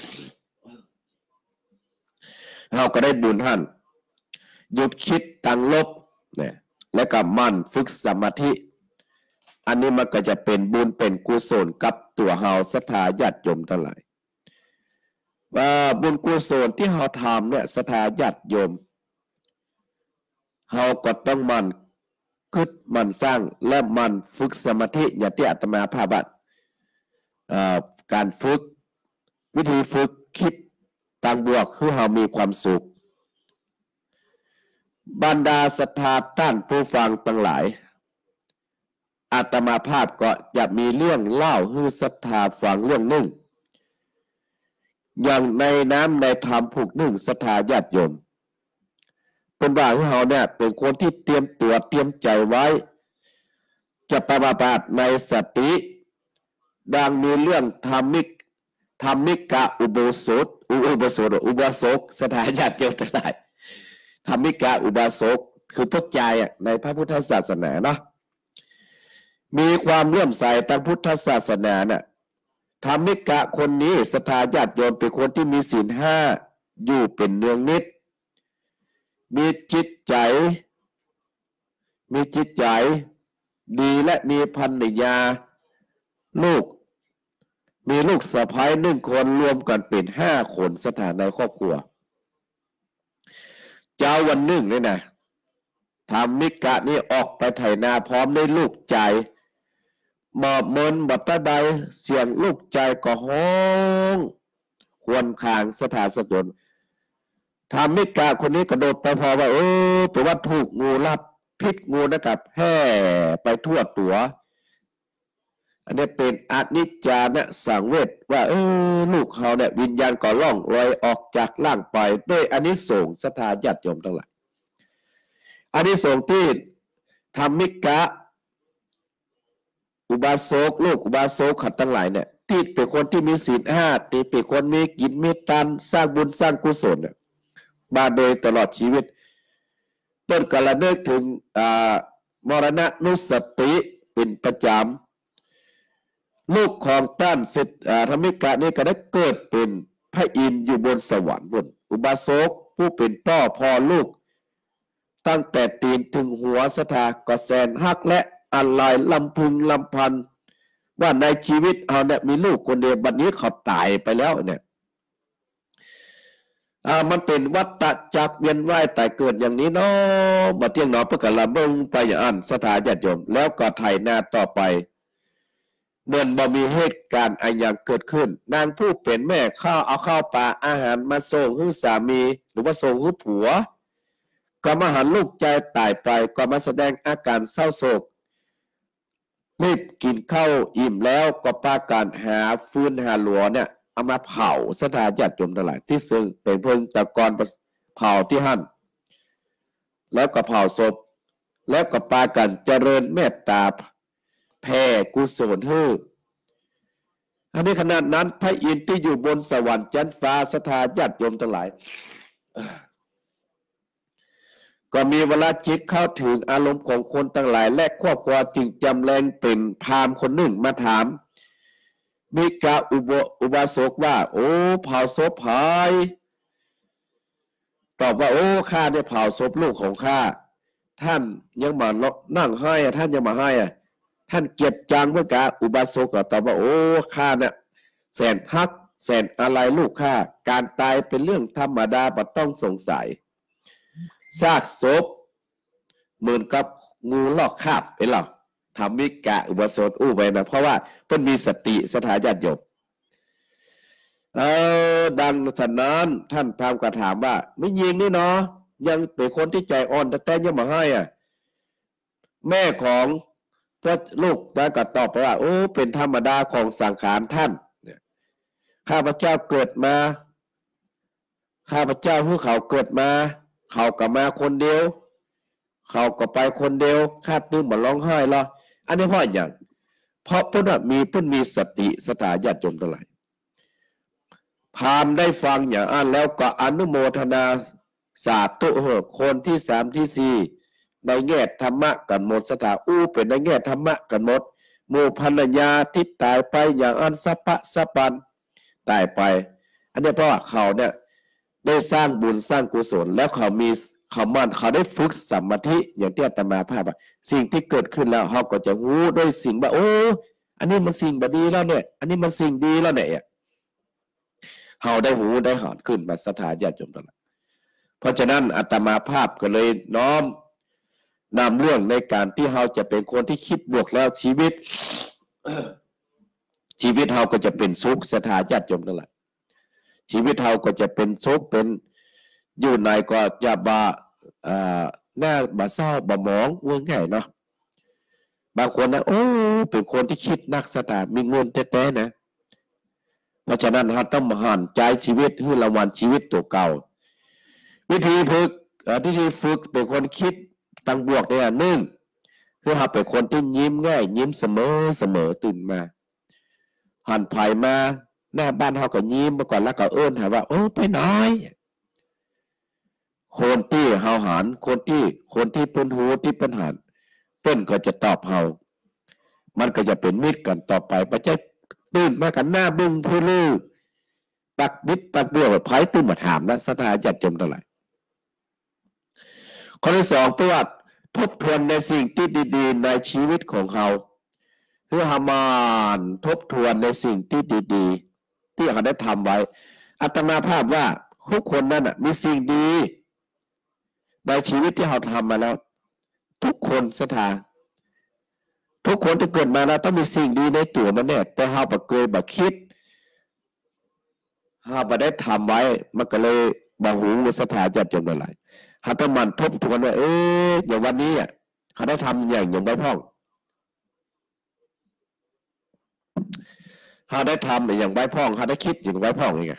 เขาก็ได้บุญท่านหยุดคิดตั้งลบเนี่ยและก็มั่นฝึกสมาธิอันนี้มันก็จะเป็นบุญเป็นกุศลกับตัวเฮาศรัทธาญาติโยมทั้งหลายว่าบุญกุศลที่เราทำเนี่ยศรัทธาญาติโยมเราก็ต้องมันคิดมันสร้างและมันฝึกสมาธิอย่างที่อาตมาภาพว่าการฝึกวิธีฝึกคิดต่างบวกคือเรามีความสุขบรรดาศรัทธาท่านผู้ฟังทั้งหลายอาตมาภาพก็จะมีเรื่องเล่าให้ศรัทธาฟังเรื่องหนึ่งอย่างในน้ำในธรรมผูกหนึ่งศรัทธาญาติโยมเป็นว่าของเราเนี่ยเป็นคนที่เตรียมตัวเตรียมใจไว้จะปฏิบัติในสติดังมีเรื่องธรรมิกธรรมิกะอุโบสถอุโบสถอุบาสกศรัทธาญาติโยมทั้งหลายธรรมิกะอุบาสกคือพระใจในพระพุทธศาสนาเนาะมีความเลื่อมใสทางพุทธศาสนาเนี่ยธรรมิกะคนนี้ศรัทธาญาติโยมเป็นคนที่มีศีลห้าอยู่เป็นเนืองนิดมีจิตใจมีจิตใจดีและมีภรรยาลูกมีลูกสะใภ้หนึ่งคนรวมกันเป็นห้าคนสถานในครอบครัวเจ้าวันหนึ่งเลยนะธรรมิกะนี่ออกไปไถนาพร้อมได้ลูกใจหมอบเมินบัดตะใดเสียงลูกใจก็ห้องควนคางสถานสะดวนธรรมิกะคนนี้กระโดดไปพอว่าเออแปลว่าถูกงูลับพิษงูนะครับแห่ไปทั่วตัวอันนี้เป็นอนิจจานะสังเวชว่าเออลูกเขาเนี่ยวิญญาณก็ล่องลอยออกจากร่างไปด้วยอานิสงส์ศรัทธาญาติโยมทั้งหลายอานิสงส์ที่ธรรมิกะอุบาสกลูกอุบาสกขัดทั้งหลายเนี่ยที่เป็นคนที่มีศีลห้าที่เป็นคนมีกินมีทานสร้างบุญสร้างกุศลเนี่ยมาโดยตลอดชีวิตต้นกระเนิดถึงมรณะนุสติเป็นประจำลูกของต้านเสร็จธรรมิกะนี่ก็ได้เกิดเป็นพระอินทร์อยู่บนสวรรค์บนอุบาสกผู้เป็นพ่อพอลูกตั้งแต่ตีนถึงหัวศรัทธาก็แสนฮักและอะไรลำพึงลำพันว่าในชีวิตเอาเนี่ยมีลูกคนเดียวบัดนี้เขาตายไปแล้วเนี่ยอ่ามันเป็นวัฏจักรเวียนว่ายตายเกิดอย่างนี้เนาะบ่เที่ยงเนาะเพื่อกันละเบิ่งไปอย่างอันสถาญาติโยมแล้วก็ไถนาต่อไปเหมือนบ่มีเหตุการณ์อะไรอย่างเกิดขึ้นนางผู้เป็นแม่ข้าวเอาข้าวปลาอาหารมาส่งให้สามีหรือว่าส่งให้ผัวก็มาหันลูกใจตายไปก็มาแสดงอาการเศร้าโศกรีบกินข้าวอิ่มแล้วก็ปาการหาฟืนหาหลัวเนี่ยเอามาเผาสถานญาติโยมทั้งหลายที่ซึ่งเป็นเพิ่งตะกอนเผาที่หั่นแล้วก็เผาศพแล้วก็ปากันเจริญเมตตาแผ่กุศลให้อันนี้ขนาดนั้นพระอินทร์ที่อยู่บนสวรรค์ชั้นฟ้าสถานญาติโยมทั้งหลายก็มีเวลาจิตเข้าถึงอารมณ์ของคนทั้งหลายและครอบครัวจึงจำแรงเป็นพราหมณ์คนหนึ่งมาถามมิกาอุบอุบาสกว่าโอ้เผาศพหายตอบว่าโอ้ข้าเนี่ยเผาศพลูกของข้าท่านยังมานั่งให้ท่านยังมาให้อ่ะท่านเกียรติจังเมื่อกาอุบาสกก็ตอบว่าโอ้ข้าเนี่ยแสนฮักแสนอะไรลูกข้าการตายเป็นเรื่องธรรมดาไม่ต้องสงสัยซากศพเหมือนกับงูลอกคราบเป็นหรอทำมิกะอุบาสกอู้ไปนะเพราะว่าเพิ่นมีสติสถาญาติโยมเออดังฉะนั้นท่านพราหมณ์ก็ถามว่าไม่ยิงนี่เนาะยังเป็นคนที่ใจอ่อนแต่แต่ยังมาให้อ่ะแม่ของพระลูกได้ก็ตอบไปว่าโอ้เป็นธรรมดาของสังขารท่านข้าพเจ้าเกิดมาข้าพเจ้าผู้เขาเกิดมาเขาก็มาคนเดียวเขาก็ไปคนเดียวคาดนึงมาร้องไห้หรออันนี้เพราะอย่างเพราะเพื่อนมีเพื่อนมีสติสถาญาติโยมทั้งหลายพามได้ฟังอย่างอ่านแล้วก็อนุโมทนาสาธุเหอะคนที่สามที่สี่ในแง่ธรรมะกันหมดสถาอู้เป็นในแง่ธรรมะกันหมดหมู่ภรรยาที่ตายไปอย่างอันสัพพะสัพพันตายไปอันนี้เพราะว่าเขาเนี่ยได้สร้างบุญสร้างกุศลแล้วเขามีเขามันเขาได้ฝึกสมาธิอย่างที่อาตมาภาพสิ่งที่เกิดขึ้นแล้วเขาก็จะรู้ด้วยสิ่งว่าโอ้อันนี้มันสิ่งบดีแล้วเนี่ยอันนี้มันสิ่งดีแล้วเนี่ยเขาได้หูได้หอนขึ้นมาสถานญาติโยมทั้งหลายเพราะฉะนั้นอาตมาภาพก็เลยน้อมนำเรื่องในการที่เราจะเป็นคนที่คิดบวกแล้วชีวิตชีวิตเราก็จะเป็นสุขสถานญาติโยมทั้งหลายชีวิตเราก็จะเป็นสุขเป็นอยู่ในก็อย่าบาอ่าหน้าบาเศร้าบาหมองเงื่อนง่ายเนาะบางคนนะโอ้เป็นคนที่คิดนักสตามีเงินแท้ๆนะเพราะฉะนั้นเราต้องมาหันใจชีวิตให้รางวัลชีวิตตัวเก่าวิธีฝึกวิธีฝึกเป็นคนคิดตั้งบวกเนี่ยหนึ่งคือเราเป็นคนที่ยิ้มง่ายยิ้มเสมอเสมอตื่นมาหันไผ่มาหน้าบ้านเขาก็ยิ้มมาก่อนแล้วก็เอื้อนถามว่าโอ้ไปไหนคนที่เฮาหันคนที่คนที่เปิ้นหูที่เปิ้นหันเปิ้นก็จะตอบเฮามันก็จะเป็นมิตรกันต่อไปประจะตื่นมากันหน้าบึ้งผู้ลือปักมิตรปักเบี้ยวไผ่ตื่นมาถามนะสถานจัดจมเท่าไหร่ข้อที่สองประวัติทบทวนในสิ่งที่ดีๆในชีวิตของเขาเพื่อหามานทบทวนในสิ่งที่ดีๆที่เขาได้ทำไว้อาตมาภาพว่าทุกคนนั้นมีสิ่งดีในชีวิตที่เราทำมาแล้วทุกคนสถานทุกคนที่เกิดมาแล้วต้องมีสิ่งดีในตัวมันเนี่ยแต่เราบ่เคยบ่คิดเราบ่ได้ทำไว้มันก็เลยบ่หูสถานจัดจมหลายเขาต้องมันทบทวนว่าเอออย่างวันนี้อ่ะเขาได้ทำอย่างอย่างไว้พ่องเขาได้ทำอย่างไว้พ่องเขาได้คิดอย่างไว้พ่องยังไง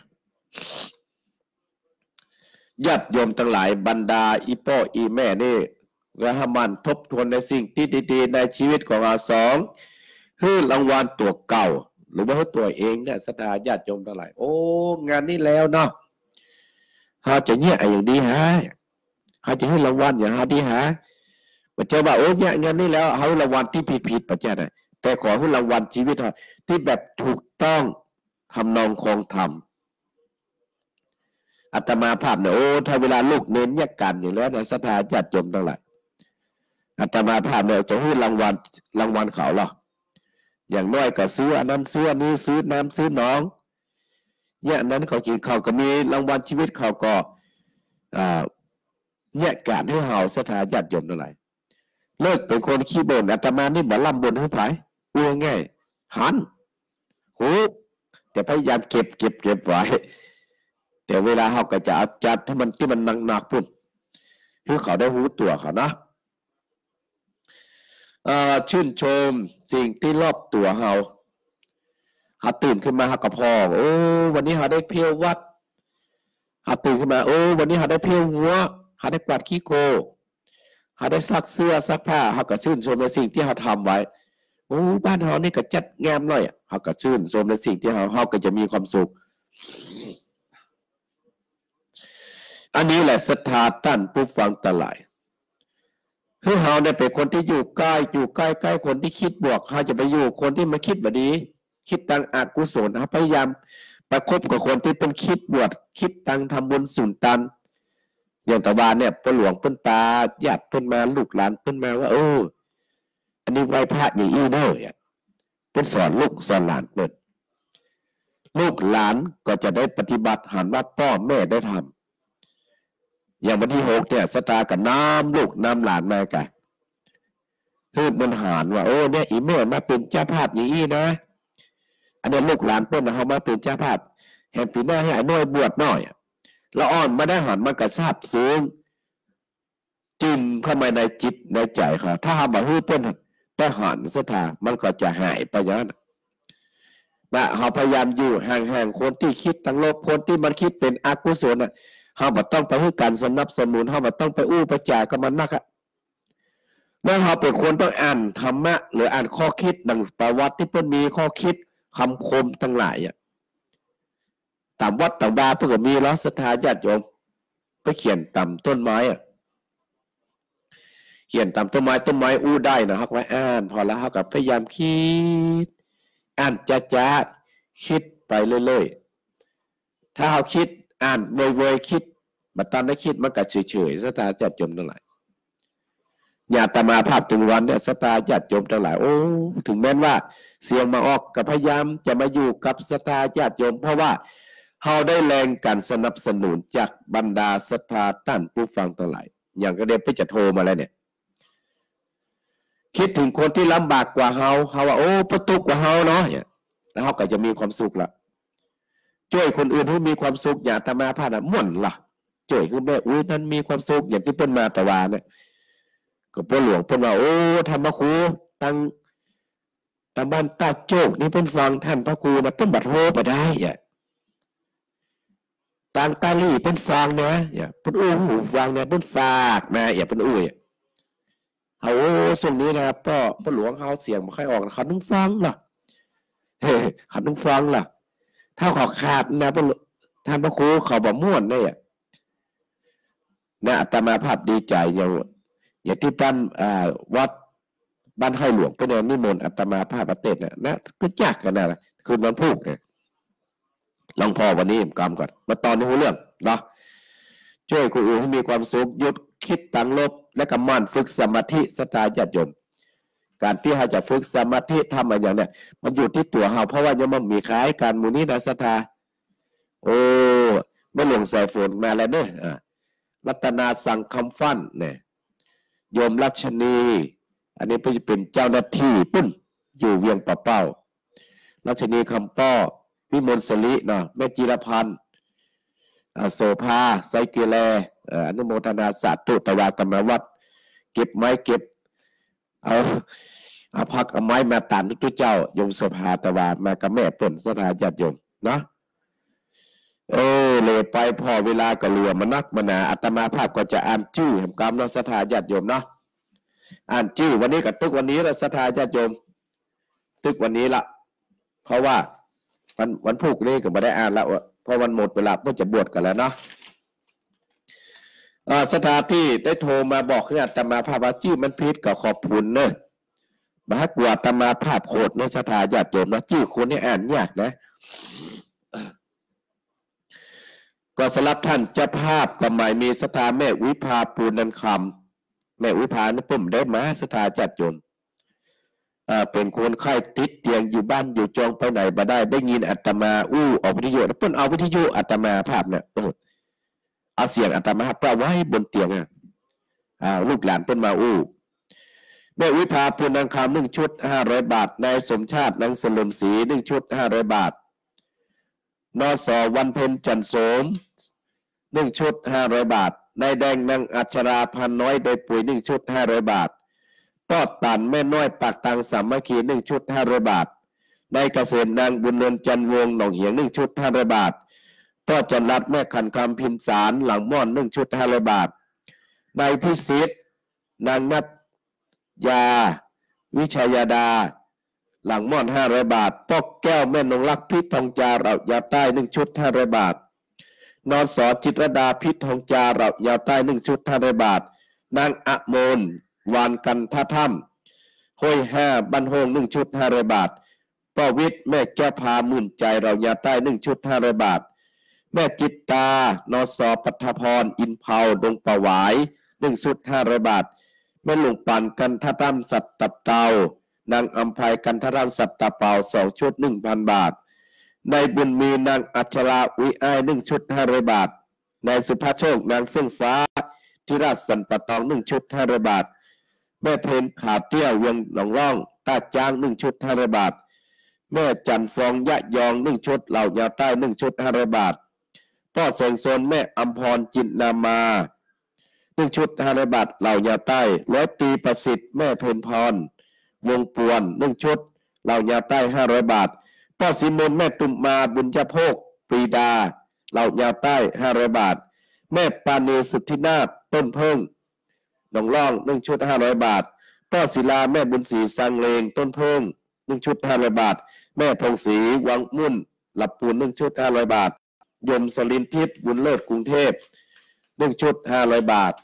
ญาติโยมทั้งหลายบรรดาอีพ่ออีแม่นี่และให้มันทบทวนในสิ่งที่ดีๆในชีวิตของเราสองคือรางวัลตัวเก่าหรือว่าตัวเองเนี่ยสถานญาติโยมทั้งหลายโอ้งานนี้แล้วเนาะเขาจะเนี่ยอย่างดีฮะเขาจะให้รางวัลอย่างดีฮะมันจะว่าโอ้เนี่ยงานนี้แล้วเขารางวัลที่ผิดๆประเจ้าน่ะแต่ขอให้รางวัลชีวิตที่แบบถูกต้องทำนองคงธรรมอาตมาภาพเนี่ยโอ้ถ้าเวลาลูกเน้นแยกกันอย่างแล้วนะสถานญาติโยมทั้งหลายอาตมาภาพเนี่ยจะให้รางวัลรางวัลเขาหรออย่างน้อยก็ซื้ออันนั้นซื้ออันนี้ซื้อน้ำซื้อน้องเนี่ยนั้นเขากินเขาก็มีรางวัลชีวิตเขาก็เนี่ยการให้เฮาศรัทธาญาติโยมนั่นแหละเลิกเป็นคนขี้บ่นอาตมานี่บ่ล่ำบ่นให้ไผอ้วง่ายหันหูแต่พยายามเก็บเก็บเก็บไว้แต่เวลาเขาก็จะเอาจัดให้มันที่มันหนักๆพุ่นเพื่อเขาได้หูตัวเขานะชื่นชมสิ่งที่รอบตัวเขาเขาตื่นขึ้นมาเขาก็พอโอ้วันนี้เขาได้เพียววัดเขาตื่นขึ้นมาโอ้วันนี้เขาได้เพียวหัวเขาได้กวาดขี้โคเขาได้ซักเสื้อซักผ้าเขาก็ชื่นชมในสิ่งที่เขาทำไว้โอ้บ้านเขานี่ก็จัดงามหน่อยเขาก็ชื่นชมในสิ่งที่เขาเขาก็จะมีความสุขอันนี้แหละศรัทธาท่านผู้ฟังทั้งหลายคือเขาเนี่ยเป็นคนที่อยู่ใกล้อยู่ใกล้ใกล้คนที่คิดบวกเขาจะไปอยู่คนที่มาคิดแบบนี้คิดตังอกุศลเขาพยายามประคบกับคนที่เป็นคิดบวชคิดตังทำบุญสุนตันอย่างตะวันเนี่ยพระหลวงเพิ่นตาญาติเพิ่นมาลูกหลานเพิ่นมาว่าโอ้อันนี้ไหว้พระอย่างอี้เด้อเนี่ยเป็นสอนลูกสอนหลานเปิดลูกหลานก็จะได้ปฏิบัติหันว่าพ่อแม่ได้ทำอย่างวันที่หกเนี่ยสตากับน้ำลูกน้ำหลานมากันเพื่อมันหานว่าโอ้เนี่ยอีแม่มาเป็นเจ้าภาพอย่างอี้นะอันนี้ลูกหลานเพิ่นเขามาเป็นเจ้าภาพแห่งปีหน้าให้อน้อยบวชหน่อยแล้วอ่อนมาได้หันมันกระซาบซึ้งจิ้มเข้ามาในจิตในใจค่ะถ้าหาบ่ฮื้อเพิ่นได้หันศรัทธามันก็จะหายไปอย่างนั้นว่าเขาพยายามอยู่ห่างๆคนที่คิดตั้งลบคนที่มันคิดเป็นอกุศลน่ะเขาบ่ต้องไปให้การสนับสนุนเขาบ่ต้องไปอู้ประจากับมันนักอะเมื่อเขาเป็นคนต้องอ่านธรรมะหรืออ่านข้อคิดดังประวัติที่เพิ่นมีข้อคิดคำคมทั้งหลายอ่ะตามวัดตามบาเพื่อก็มีแล้วศรัทธาญาติโยมไปเขียนตามต้นไม้อ่ะเขียนตามต้นไม้ต้นไม้อู้ได้นะฮักไว้อ่านพอแล้วฮักกับพยายามคิดอ่านจ้าจ้าคิดไปเรื่อยๆถ้าเขาคิดอ่านเว่ยๆคิดบัดตอนได้คิดมันก็เฉยๆศรัทธาญาติโยมทั้งหลายญาติมาภาพถึงวันเนี่ยศรัทธาญาติโยมทั้งหลายโอ้ถึงแม้ว่าเสียงมาออกกับพยายามจะมาอยู่กับศรัทธาญาติโยมเพราะว่าเขาได้แรงการสนับสนุนจากบรรดาศรัทธาท่านผู้ฟังทั้งหลายอย่างก็เดี๋ยวไปจะโทรมาแล้วเนี่ยคิดถึงคนที่ลำบากกว่าเขาเขาว่าโอ้ประตุกกว่าเขาเนาะเนี่ยแล้วเขาก็จะมีความสุขละช่วยคนอื่นให้มีความสุขอย่าตมาพาดม่วนล่ะช่วยคือแม่อุ้ยนั้นมีความสุขอย่างที่เพิ่นมาตะวาเนี่ยก็พ่อหลวงเพิ่นว่าโอ้ท่านพระครูตั้งตะบ้านตาโจกนี่เพิ่นฟังท่านพระครูนะเพิ่นบัดโทรไปได้อ่ะต่างตาลี่เพิ่นฟังนะอย่าเพิ่นอู้หูฟังเนี่ยเพิ่นฝากมาอย่าเพิ่นอู้เอาส่งนี้นะครับพ่อพ่อหลวงเขาเสียงบ่ค่อยออกเขาต้องฟังล่ะเฮ้เขาต้องฟังล่ะถ้าขอขาดนะท่านพระครูเขาบ่ม่วนเนี่ยนะอาตมาภาพดีใจอย่างอย่างที่บ้านวัดบ้านไร่หลวงเพิ่นนิมนต์อาตมาภาพประเทศเนี่ยนะก็ยากกันนะคืนวันพุธเนี่ยลองพอวันนี้กรรมก่อนมาตอนนี้รู้เรื่องเนาะช่วยคนอื่นให้มีความสุขหยุดคิดตั้งลบและก็มั่นฝึกสมาธิศรัทธาญาติโยมการที่เราจะฝึกสมาธิทำอะไรอย่างเนี้ยมันอยู่ที่ตัวเราเพราะว่ายังมันมีคล้ายการมูนี้นะศรัทธาโอ้ไม่ลงใส่ฝนมาแล้วเนอะรัตนาสั่งคำฟั่นเนี่ยโยมรัชนีอันนี้เป็นเจ้าหน้าที่ปุ้นอยู่เวียงป่าเป้ารัชนีคำป้อวิมลสลิเนาะแม่จิรพันธ์โสภาไซเกเลอนุโมทนาสาธุตวากรรมวัดเก็บไม้เก็บเอาเอาพักเอาไม้มาตามทุกเจ้ายมโสภาตวามากับแม่เปิ่นสถาญาติโยมนะเออเลยไปพอเวลาก็รัวมานักมาหนาอาตมาภาพก็จะอ่านชื่อแห่งกรรมเนาะสถาญาติโยมเนาะอ่านชื่อวันนี้กับตึกวันนี้ละสถาญาติโยมตึกวันนี้ละเพราะว่าวันวันพุธนี้ก็ไม่ได้อ่านแล้วเพราะวันหมดเวลาเพื่อจะบวชกันแล้วเนาะสถานที่ได้โทรมาบอกให้อาตมาภาพว่าชื่อมันพิษก็ขอบคุณเนอะมาให้กวาดอาตมาภาพโคตรในสถานญาติโยมนะชื่อคนนี้อ่านยากนะก็สำหรับท่านเจ้าภาพก็หมายมีสถานแม่วิภาปูนันคำแม่วิภานี่ปุ่มได้มาสถานญาติโยมอ่าเป็นคนไข้ติดเตียงอยู่บ้านอยู่จองไปไหนมาได้ได้ยินอาตมาอู้ออกวิทยุแล้วเพิ่นเอาวิทยุอาตมาภาพเนี่ยเออเอาเสียงอาตมาภาพไว้บนเตียงอ่ะอ่าลูกหลานเพิ่นมาอู้แม่วิภาปุณังคำหนึ่งชุดห้าร้อยบาทนายสมชาตินางสลมศรีหนึ่งชุดห้าร้อยบาทนสวันเพ็ญจันโสมหนึ่งชุดห้าร้อยบาทนายแดงนางอัชราพันน้อยโดยปุ๋ยหนึ่งชุดห้าร้อยบาทป้อตันแม่น้อยปากตังสามัคคีหนึ่งชุดห้าร้อยบาทนายเกษตรนางบุญเรือนจันวงหนองเหียงหนึ่งชุดห้าร้อยบาทป้อจันรัตแม่ขันคำพิมสารหลังม่อนหนึ่งชุดห้าร้อยบาทนายพิสิทธิ์นางนัทยาวิชยาดาหลังม่อนห้าร้อยบาทป้อแก้วแม่นงรักพิษทองจาเรายาวใต้หนึ่งชุดห้าร้อยบาทนสจิตรดาพิษทองจาเรายาวใต้หนึ่งชุดห้าร้อยบาทนางอโมนวานกันท่าถ้ำห้อยห้าบันโฮงหนึ่งชุดห้าร้อยบาทป้อวิทย์แม่แก้วพามื่นใจเรายาวใต้หนึ่งชุดห้าร้อยบาทแม่จิตตานสปัทพรอินเผาดงป่าหวายหนึ่งชุดห้าร้อยบาทแม่หลวงปั่นกันท่าถ้ำสัตตับเตานางอัมภัยกันทรังสัตตะเป่าสองชุดหนึ่งพันบาทในบุญมีนางอัชราวิไอหนึ่งชุดห้าร้อยบาทในสุภาโชคนางเฟื่องฟ้าธิราชสันปะตองหนึ่งชุดห้าร้อยบาทแม่เพนขาเตี้ยวเวียงหนองร่องตาจางหนึ่งชุดห้าร้อยบาทแม่จันฟองยะยองหนึ่งชุดเหล่ายาวใต้หนึ่งชุดห้าร้อยบาทพ่อเสงโซนแม่อัมพรจินนามาหนึ่งชุดห้าร้อยบาทเหล่ายาวใต้ร้อยตีประสิทธิ์แม่เพนพรวงปวนหนึ่งชุดเหล่ายาวใต้ห้าร้อยบาทพ่อสิมนแม่ตุมมาบุญเจ้าโพกปรีดาเหล่ายาวใต้ห้าร้อยบาทแม่ปานีสุทธินาถต้นเพิ่งหนองล่องหนึ่งชุดห้าร้อยบาทพ่อศิลาแม่บุญศรีสังเลงต้นเพิ่งหนึ่งชุดห้าร้อยบาทแม่พงศรีวังมุ่นหลับปูนหนึ่งชุดห้าร้อยบาทยมสลินทิพย์บุญเลิศกรุงเทพหนึ่งชุดห้าร้อยบาท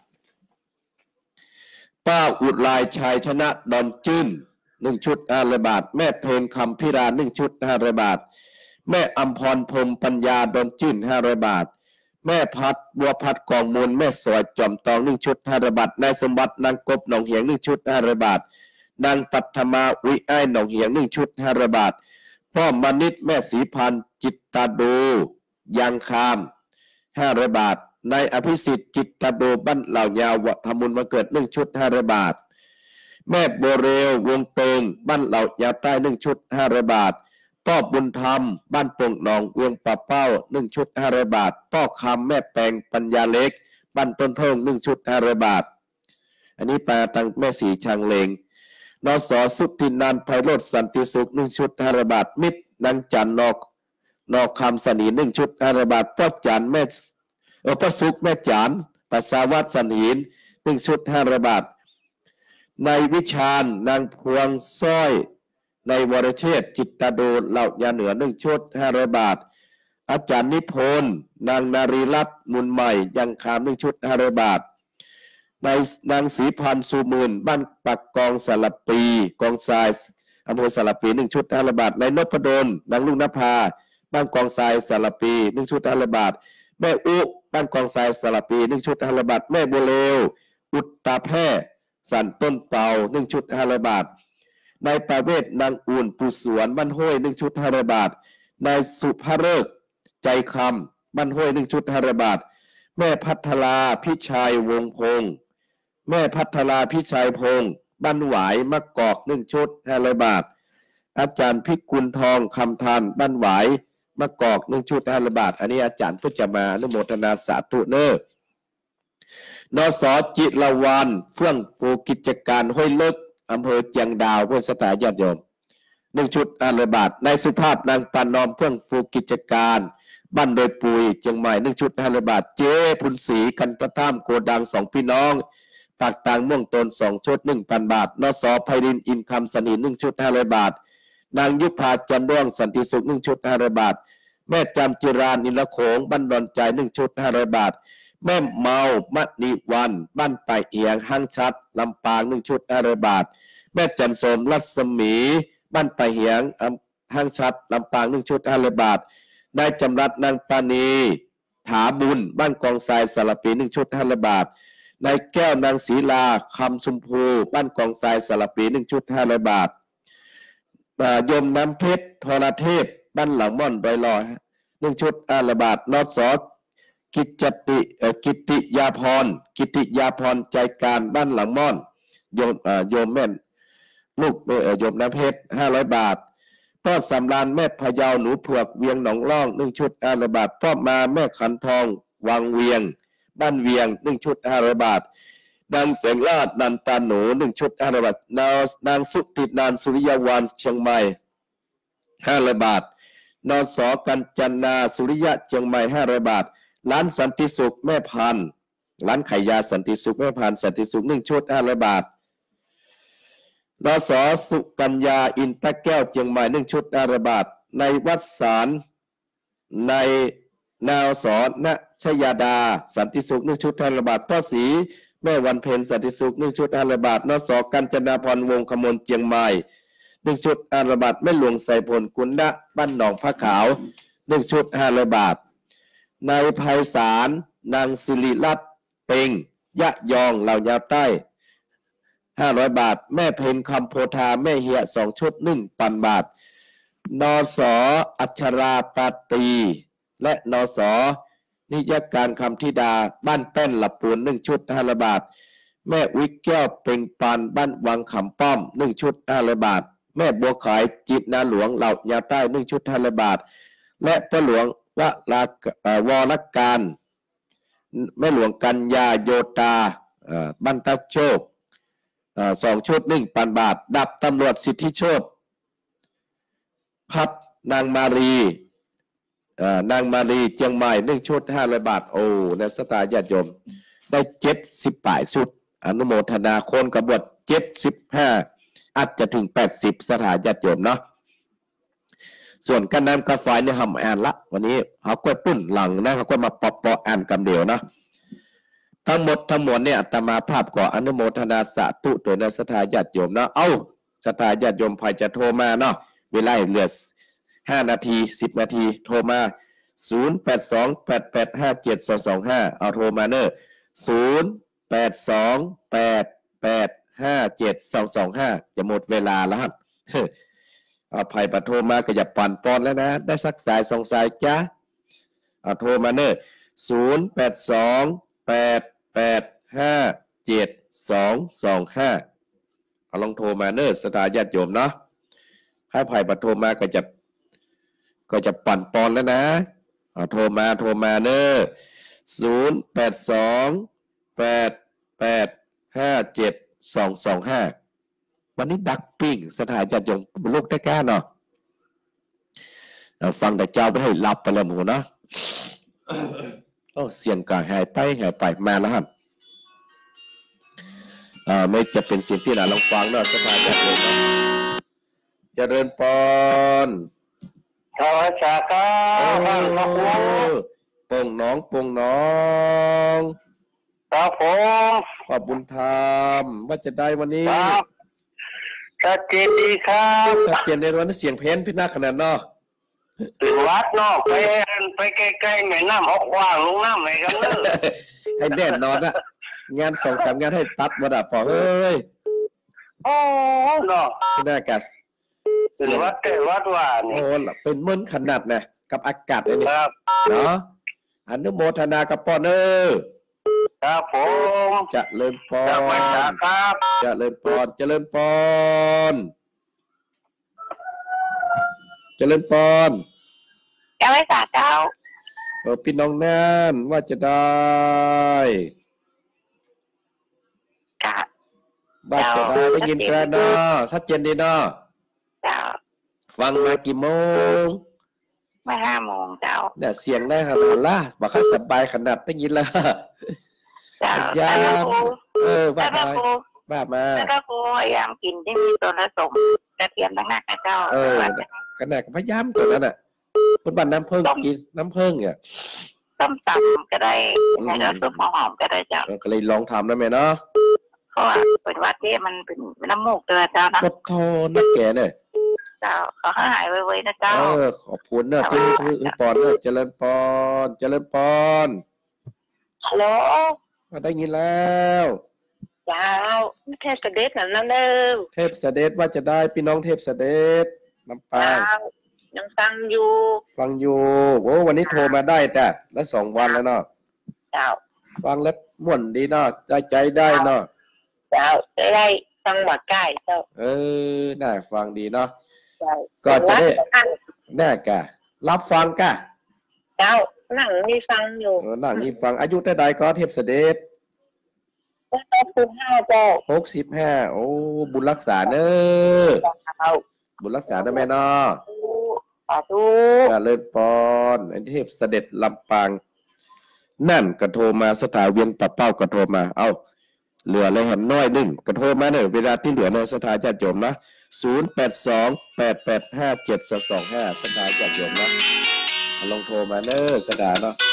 ป้าอุดลายชายชนะดอนจื้นหนึ่งชุดห้าร้อยบาทแม่เพลงคำพิราหนึ่งชุดห้าร้อยบาทแม่อัมพรพรมปัญญาดอนจื้นห้าร้อยบาทแม่พัดบัวพัดกองมูลแม่สวยจอมตองหนึ่งชุดห้าร้อยบาทนายสมบัตินางกบหนองเหียงหนึ่งชุดห้าร้อยบาทนางปัทมาวิไอหนองเหียงหนึ่งชุดห้าร้อยบาทพ่อมณิตแม่ศรีพันธ์จิตตาดูยางคามห้าร้อยบาทนายอภิสิทธิ์จิตตาดูบ้านเหล่ายาววทำบุญมาเกิดหนึ่งชุดห้าร้อยบาทแม่โบเรววงเติงบ้านเหล่ายาวใต้หนึ่งชุดห้าร้อยบาทพ่อบุญธรรมบ้านปงหนองเวียงป่าเป้าหนึ่งชุดห้าร้อยบาทพ่อคำแม่แปงปัญญาเล็กบ้านต้นเพิ่งหนึ่งชุดห้าร้อยบาทอันนี้แปลตังแม่สีช่างเลงนสสุตินันท์ไพโรจน์สันติสุขหนึ่งชุดห้าร้อยบาทมิตรนางจันนอกนอกคำสนีหนึ่งชุดห้าร้อยบาทพ่อจันแม่เออพระสุขแม่จานปัสสาวัตสันหินหนึ่งชุดห้าร้อยบาทในวิชาญนางพวงสร้อยในวรเชษจิตตาโดเหล่ายาเหนือหนึ่งชุดห้าร้อยบาทอาจารย์นิพนธ์นางนารีรัตน์มุนใหม่ยังคามหนึ่งชุดห้าร้อยบาทในนางศรีพันธ์สุมื่นบ้านปักกองสารปีกองทรายอำเภอสารปีหนึ่งชุดห้าร้อยบาทในนพดลนางลุงนภาบ้านกองทรายสารปีหนึ่งชุดห้าร้อยบาทแม่อุบ้านกองทรายสารปีหนึ่งชุดห้าร้อยบาทแม่บัวเลวอุตตาแพร่สันต้นเป่าหนึ่งชุดห้าร้อยบาทนายประเวศนางอุ่นปุสวนบ้านห้วยหนึ่งชุดห้าร้อยบาทนายสุภเริกใจคำบ้านห้วยหนึ่งชุดห้าร้อยบาทแม่พัทลาพิชัยวงพงษ์แม่พัทลาพิชัยพงษ์บ้านหวายมะกอกหนึ่งชุดห้าร้อยบาทอาจารย์พิกุลทองคำทานบ้านหวายมะกอกหนึ่งชุดห้าร้อยบาทอันนี้อาจารย์เพื่อจะมาอนุโมทนาสาธุเนอร์นสจิรวันเฟื่องฟูกิจการห้วยเลิกอำเภอเจียงดาวเพื่อสถานญาติโยมหนึ่งชุดห้าร้อยบาทนายสุภาพนางปานอมเฟื่องฟูกิจการบ้านโดยปุยเชียงใหม่หนึ่งชุดห้าร้อยบาทเจ๊พุนศรีกันตะท่ามโกดังสองพี่น้องปากต่างม่วงตนสองชุดหนึ่งพันบาทนสไพรินอินคำสนีหนึ่งชุดห้าร้อยบาทนางยุพาจันด้วงสันติสุขหนึ่งชุดห้าร้อยบาทแม่จำจิรานิลโขงบ้านดอนใจหนึ่งชุดห้าร้อยบาทแม่เมามะนิวันบ้านไปเอียงห้างชัดลำปางหนึ่งชุดห้าร้อยบาทแม่จันสมรัศมีบ้านไปเหียงห้างชัดลำปางหนึ่งชุดห้าร้อยบาทนายจำรัดนางปานีถาบุญบ้านกองทรายสารปีหนึ่งชุดห้าร้อยบาทนายแก้วนางศรีลาคำสุมพูบ้านกองทรายสารปีหนึ่งชุดห้าร้อยบาทโยมน้ำเพชรทรเทพบ้านหลังม่อนดอยลอยหนึ่งชุดอาระบาทนอสอกิจติกิติยาพรกิติยาพรใจการบ้านหลังม่อนโยมโยมแม่นลูกโยมน้ำเพชรห้าร้อยบาทพ่อสำรานแม่พะเยาหนูเผือกเวียงหนองล่องหนึ่งชุดอาระบาทพ่อมาแม่ขันทองวังเวียงบ้านเวียงหนึ่งชุดห้าร้อยบาทนางแสงลาดนันตาหนูหนึ่งชุดห้าร้อยบาทนางนางสุตินานสุริยาวานเชียงใหม่ห้าร้อยบาทนสกัญจนาสุริยะเชียงใหม่ห้าร้อยบาทร้านสันติสุขแม่พันร้านไข่ยาสันติสุขแม่พันสันติสุขหนึ่งชุดห้าร้อยบาทนสสุกัญญาอินตะแก้วเชียงใหม่หนึ่งชุดห้าร้อยบาทในวัดสารในนาวสณชยาดาสันติสุขหนึ่งชุดห้าร้อยบาทพ่อศรีแม่วันเพ็ญสันติสุขหนึ่งชุดห้าร้อยบาทนสกัญจนาพรวงขมลเชียงใหม่หนึ่งชุดห้าร้อยบาทแม่หลวงใส่พลกุณณะบ้านหนองพระขาวหนึ่งชุดห้าร้อยบาทนายไพศาลนางสิริรัตน์เป่งยะยองเหล่ายาวใต้ห้าร้อยบาทแม่เพ็ญคำโพธาแม่เหียสองชุดหนึ่งพันบาทนสอัชราปาตีและนสนิยการคำธิดาบ้านแป้นหลับปูนหนึ่งชุดห้าร้อยบาทแม่วิกแก้วเป่งปานบ้านวังขำป้อมหนึ่งชุดห้าร้อยบาทแม่บัวขายจิตนาหลวงเหล่ายาวใต้หนึ่งชุดห้าร้อยบาทและพ่อหลวงวลาวรการแม่หลวงกัญญาโยตาบันตโชคสองชุดหนึ่งพันบาทดับตำรวจสิทธิโชตพัดนางมารีนางมารีเชียงใหม่หนึ่งชุดห้าร้อยบาทโอ้ในสตาญาติโยมได้เจ็ดสิบป่ายชุดอนุโมทนาคนกบฏเจ็ดสิบห้าอาจจะถึงแปดสิบสถาญาติโยมเนาะส่วนการนำกาแฟเนี่ยทำอ่านละวันนี้เขาก็ปุ้นหลังนะเขาก็มาปอปออ่านกำเดียวนะทั้งหมดทั้งมวลเนี่ยอาตมาภาพก่ออนุโมทนาสาธุโดยในสถาญาติโยมเนาะเอ้าสถาญาติโยมพายจะโทรมาเนาะเวลาเหลือห้านาทีสิบนาทีโทรมาศูนย์ แปด สอง แปด แปด ห้า เจ็ด สอง สอง ห้าเอาโทรมาเนอะศูนย์ แปด สอง แปด แปด ห้า เจ็ด สอง สอง ห้าจะหมดเวลาแล้วครับเอาภัยปะโทรมาก็อย่าปั่นปอนแล้วนะได้สักสายสองสายจ้าเอาโทรมาเนอะศูนย์ แปด สอง แปด แปด ห้า เจ็ด สอง สอง ห้าเอาลองโทรมาเนอะสถาญาติโยมเนาะให้ภัยปะโทรมาก็จะก็จะปั่นปอนแล้วนะเอาโทรมาโทรมาเนอะศูนย์ แปด สอง แปด แปด ห้า เจ็ด สอง สอง ห้าวันนี้ดักปิ้งสถาญาติโยมลูกได้ก้าเนาะฟังแต่เจ้าไปให้หลับไปแล้วหมูเนาะโอ้เสียงกาหายไปหายไปมาแล้วครับอ่าไม่จะเป็นเสียงที่ไหนลองฟังเนาะสถาญาติโยมเนาะเจริญพรสวัสดีครับปงน้องปงน้องครับผมขอบบุญธรรมว่าจะได้วันนี้ชัดเจนดีครับชัดเจนในวันนี้เสียงเพ้นพินาขนาดเนาะถึงวัดเนาะไปไปใกล้ๆแม่น้ำเอาขวางลงน้ำไหนกันเลยให้แน่นอนอะงานสองสามงานให้ตัดมาดับพอเฮ้ยโอ้เนาะพินากัสถึงวัดแต่วัดว่านี่โอ้เป็นมึนขนาดนะกับอากาศเลยนี่เนาะอนุโมทนากับพ่อเนอครับผมจะเริ่มปอนครับจะเริ่มปอนจะเริ่มปอนจะเริ่มปอนจะไม่สาเจ้าเออพี่น้องนั่นว่าจะได้กะว่าจะได้ได้ยินกันเนาะชัดเจนดีเนาะเจ้าฟังมากี่โมงมาห้าโมงเจ้าเนี่ยเสียงได้ขนาดละบักสบายขนาดได้ยินละเจ้ายาเออบ้ามาบ้ามาแล้วก็กูพยายามกินที่มีตัวผสมกระเทียมต่างหากนะเจ้าเออขนาดพยายามตัวนั้นอ่ะคุณบ้านน้ำผึ้งกินน้ำผึ้งเนี่ยต้มตำก็ได้แล้วซุปหอมก็ได้เจ้าก็เลยลองทำได้ไหมเนาะเพราะว่าเป็นวัดที่มันเป็นน้ำมูกเตือนเจ้านะก็โทษนักแก่เนี่ยเจ้าขอให้หายไวๆนะเจ้าเออขอบคุณนะพี่พี่ปอนเนอะเจริญปอนเจริญปอนฮัลโหลมาได้ยินแล้วเจ้าเทพเสด็จนั่นนั่นเด้อเทพเสด็จว่าจะได้พี่น้องเทพเสด็จลำปางเจ้ายังฟังอยู่ฟังอยู่โอ้วันนี้โทรมาได้แต่แล้วสองวันแล้วเนาะเจ้าฟังแล้วม่วนดีเนาะใจใจได้เนาะเจ้าจะได้ฟังหมดใกล้เจ้าเออน่าฟังดีเนาะเจ้าก็จะได้นั่งแน่กะรับฟังกะเจ้านั่งมีฟังอยู่เออนั่งนี่ฟังอายุเท่าใดก็เทพเสด็จเจ้าคือห้าเจ้าหกสิบห้าโอ้บุญรักษาเนอเจ้าบุญรักษานะแม่เนาะสาธุกาเลิศปอนไอ้เทพเสด็จลำปางนั่นกระโทรมาสถาเวียงปะเป้ากระโทรมาเอ้าเหลือเลยแหมน้อยหนึ่งกระโทรมาเนี่ยเวลาที่เหลือในสถาญาติโยมนะศูนย์แปดสองแปดแปดห้าเจ็ดสองสองห้าสถาญาติโยมนะลองโทรมาเนอะสถาเนาะ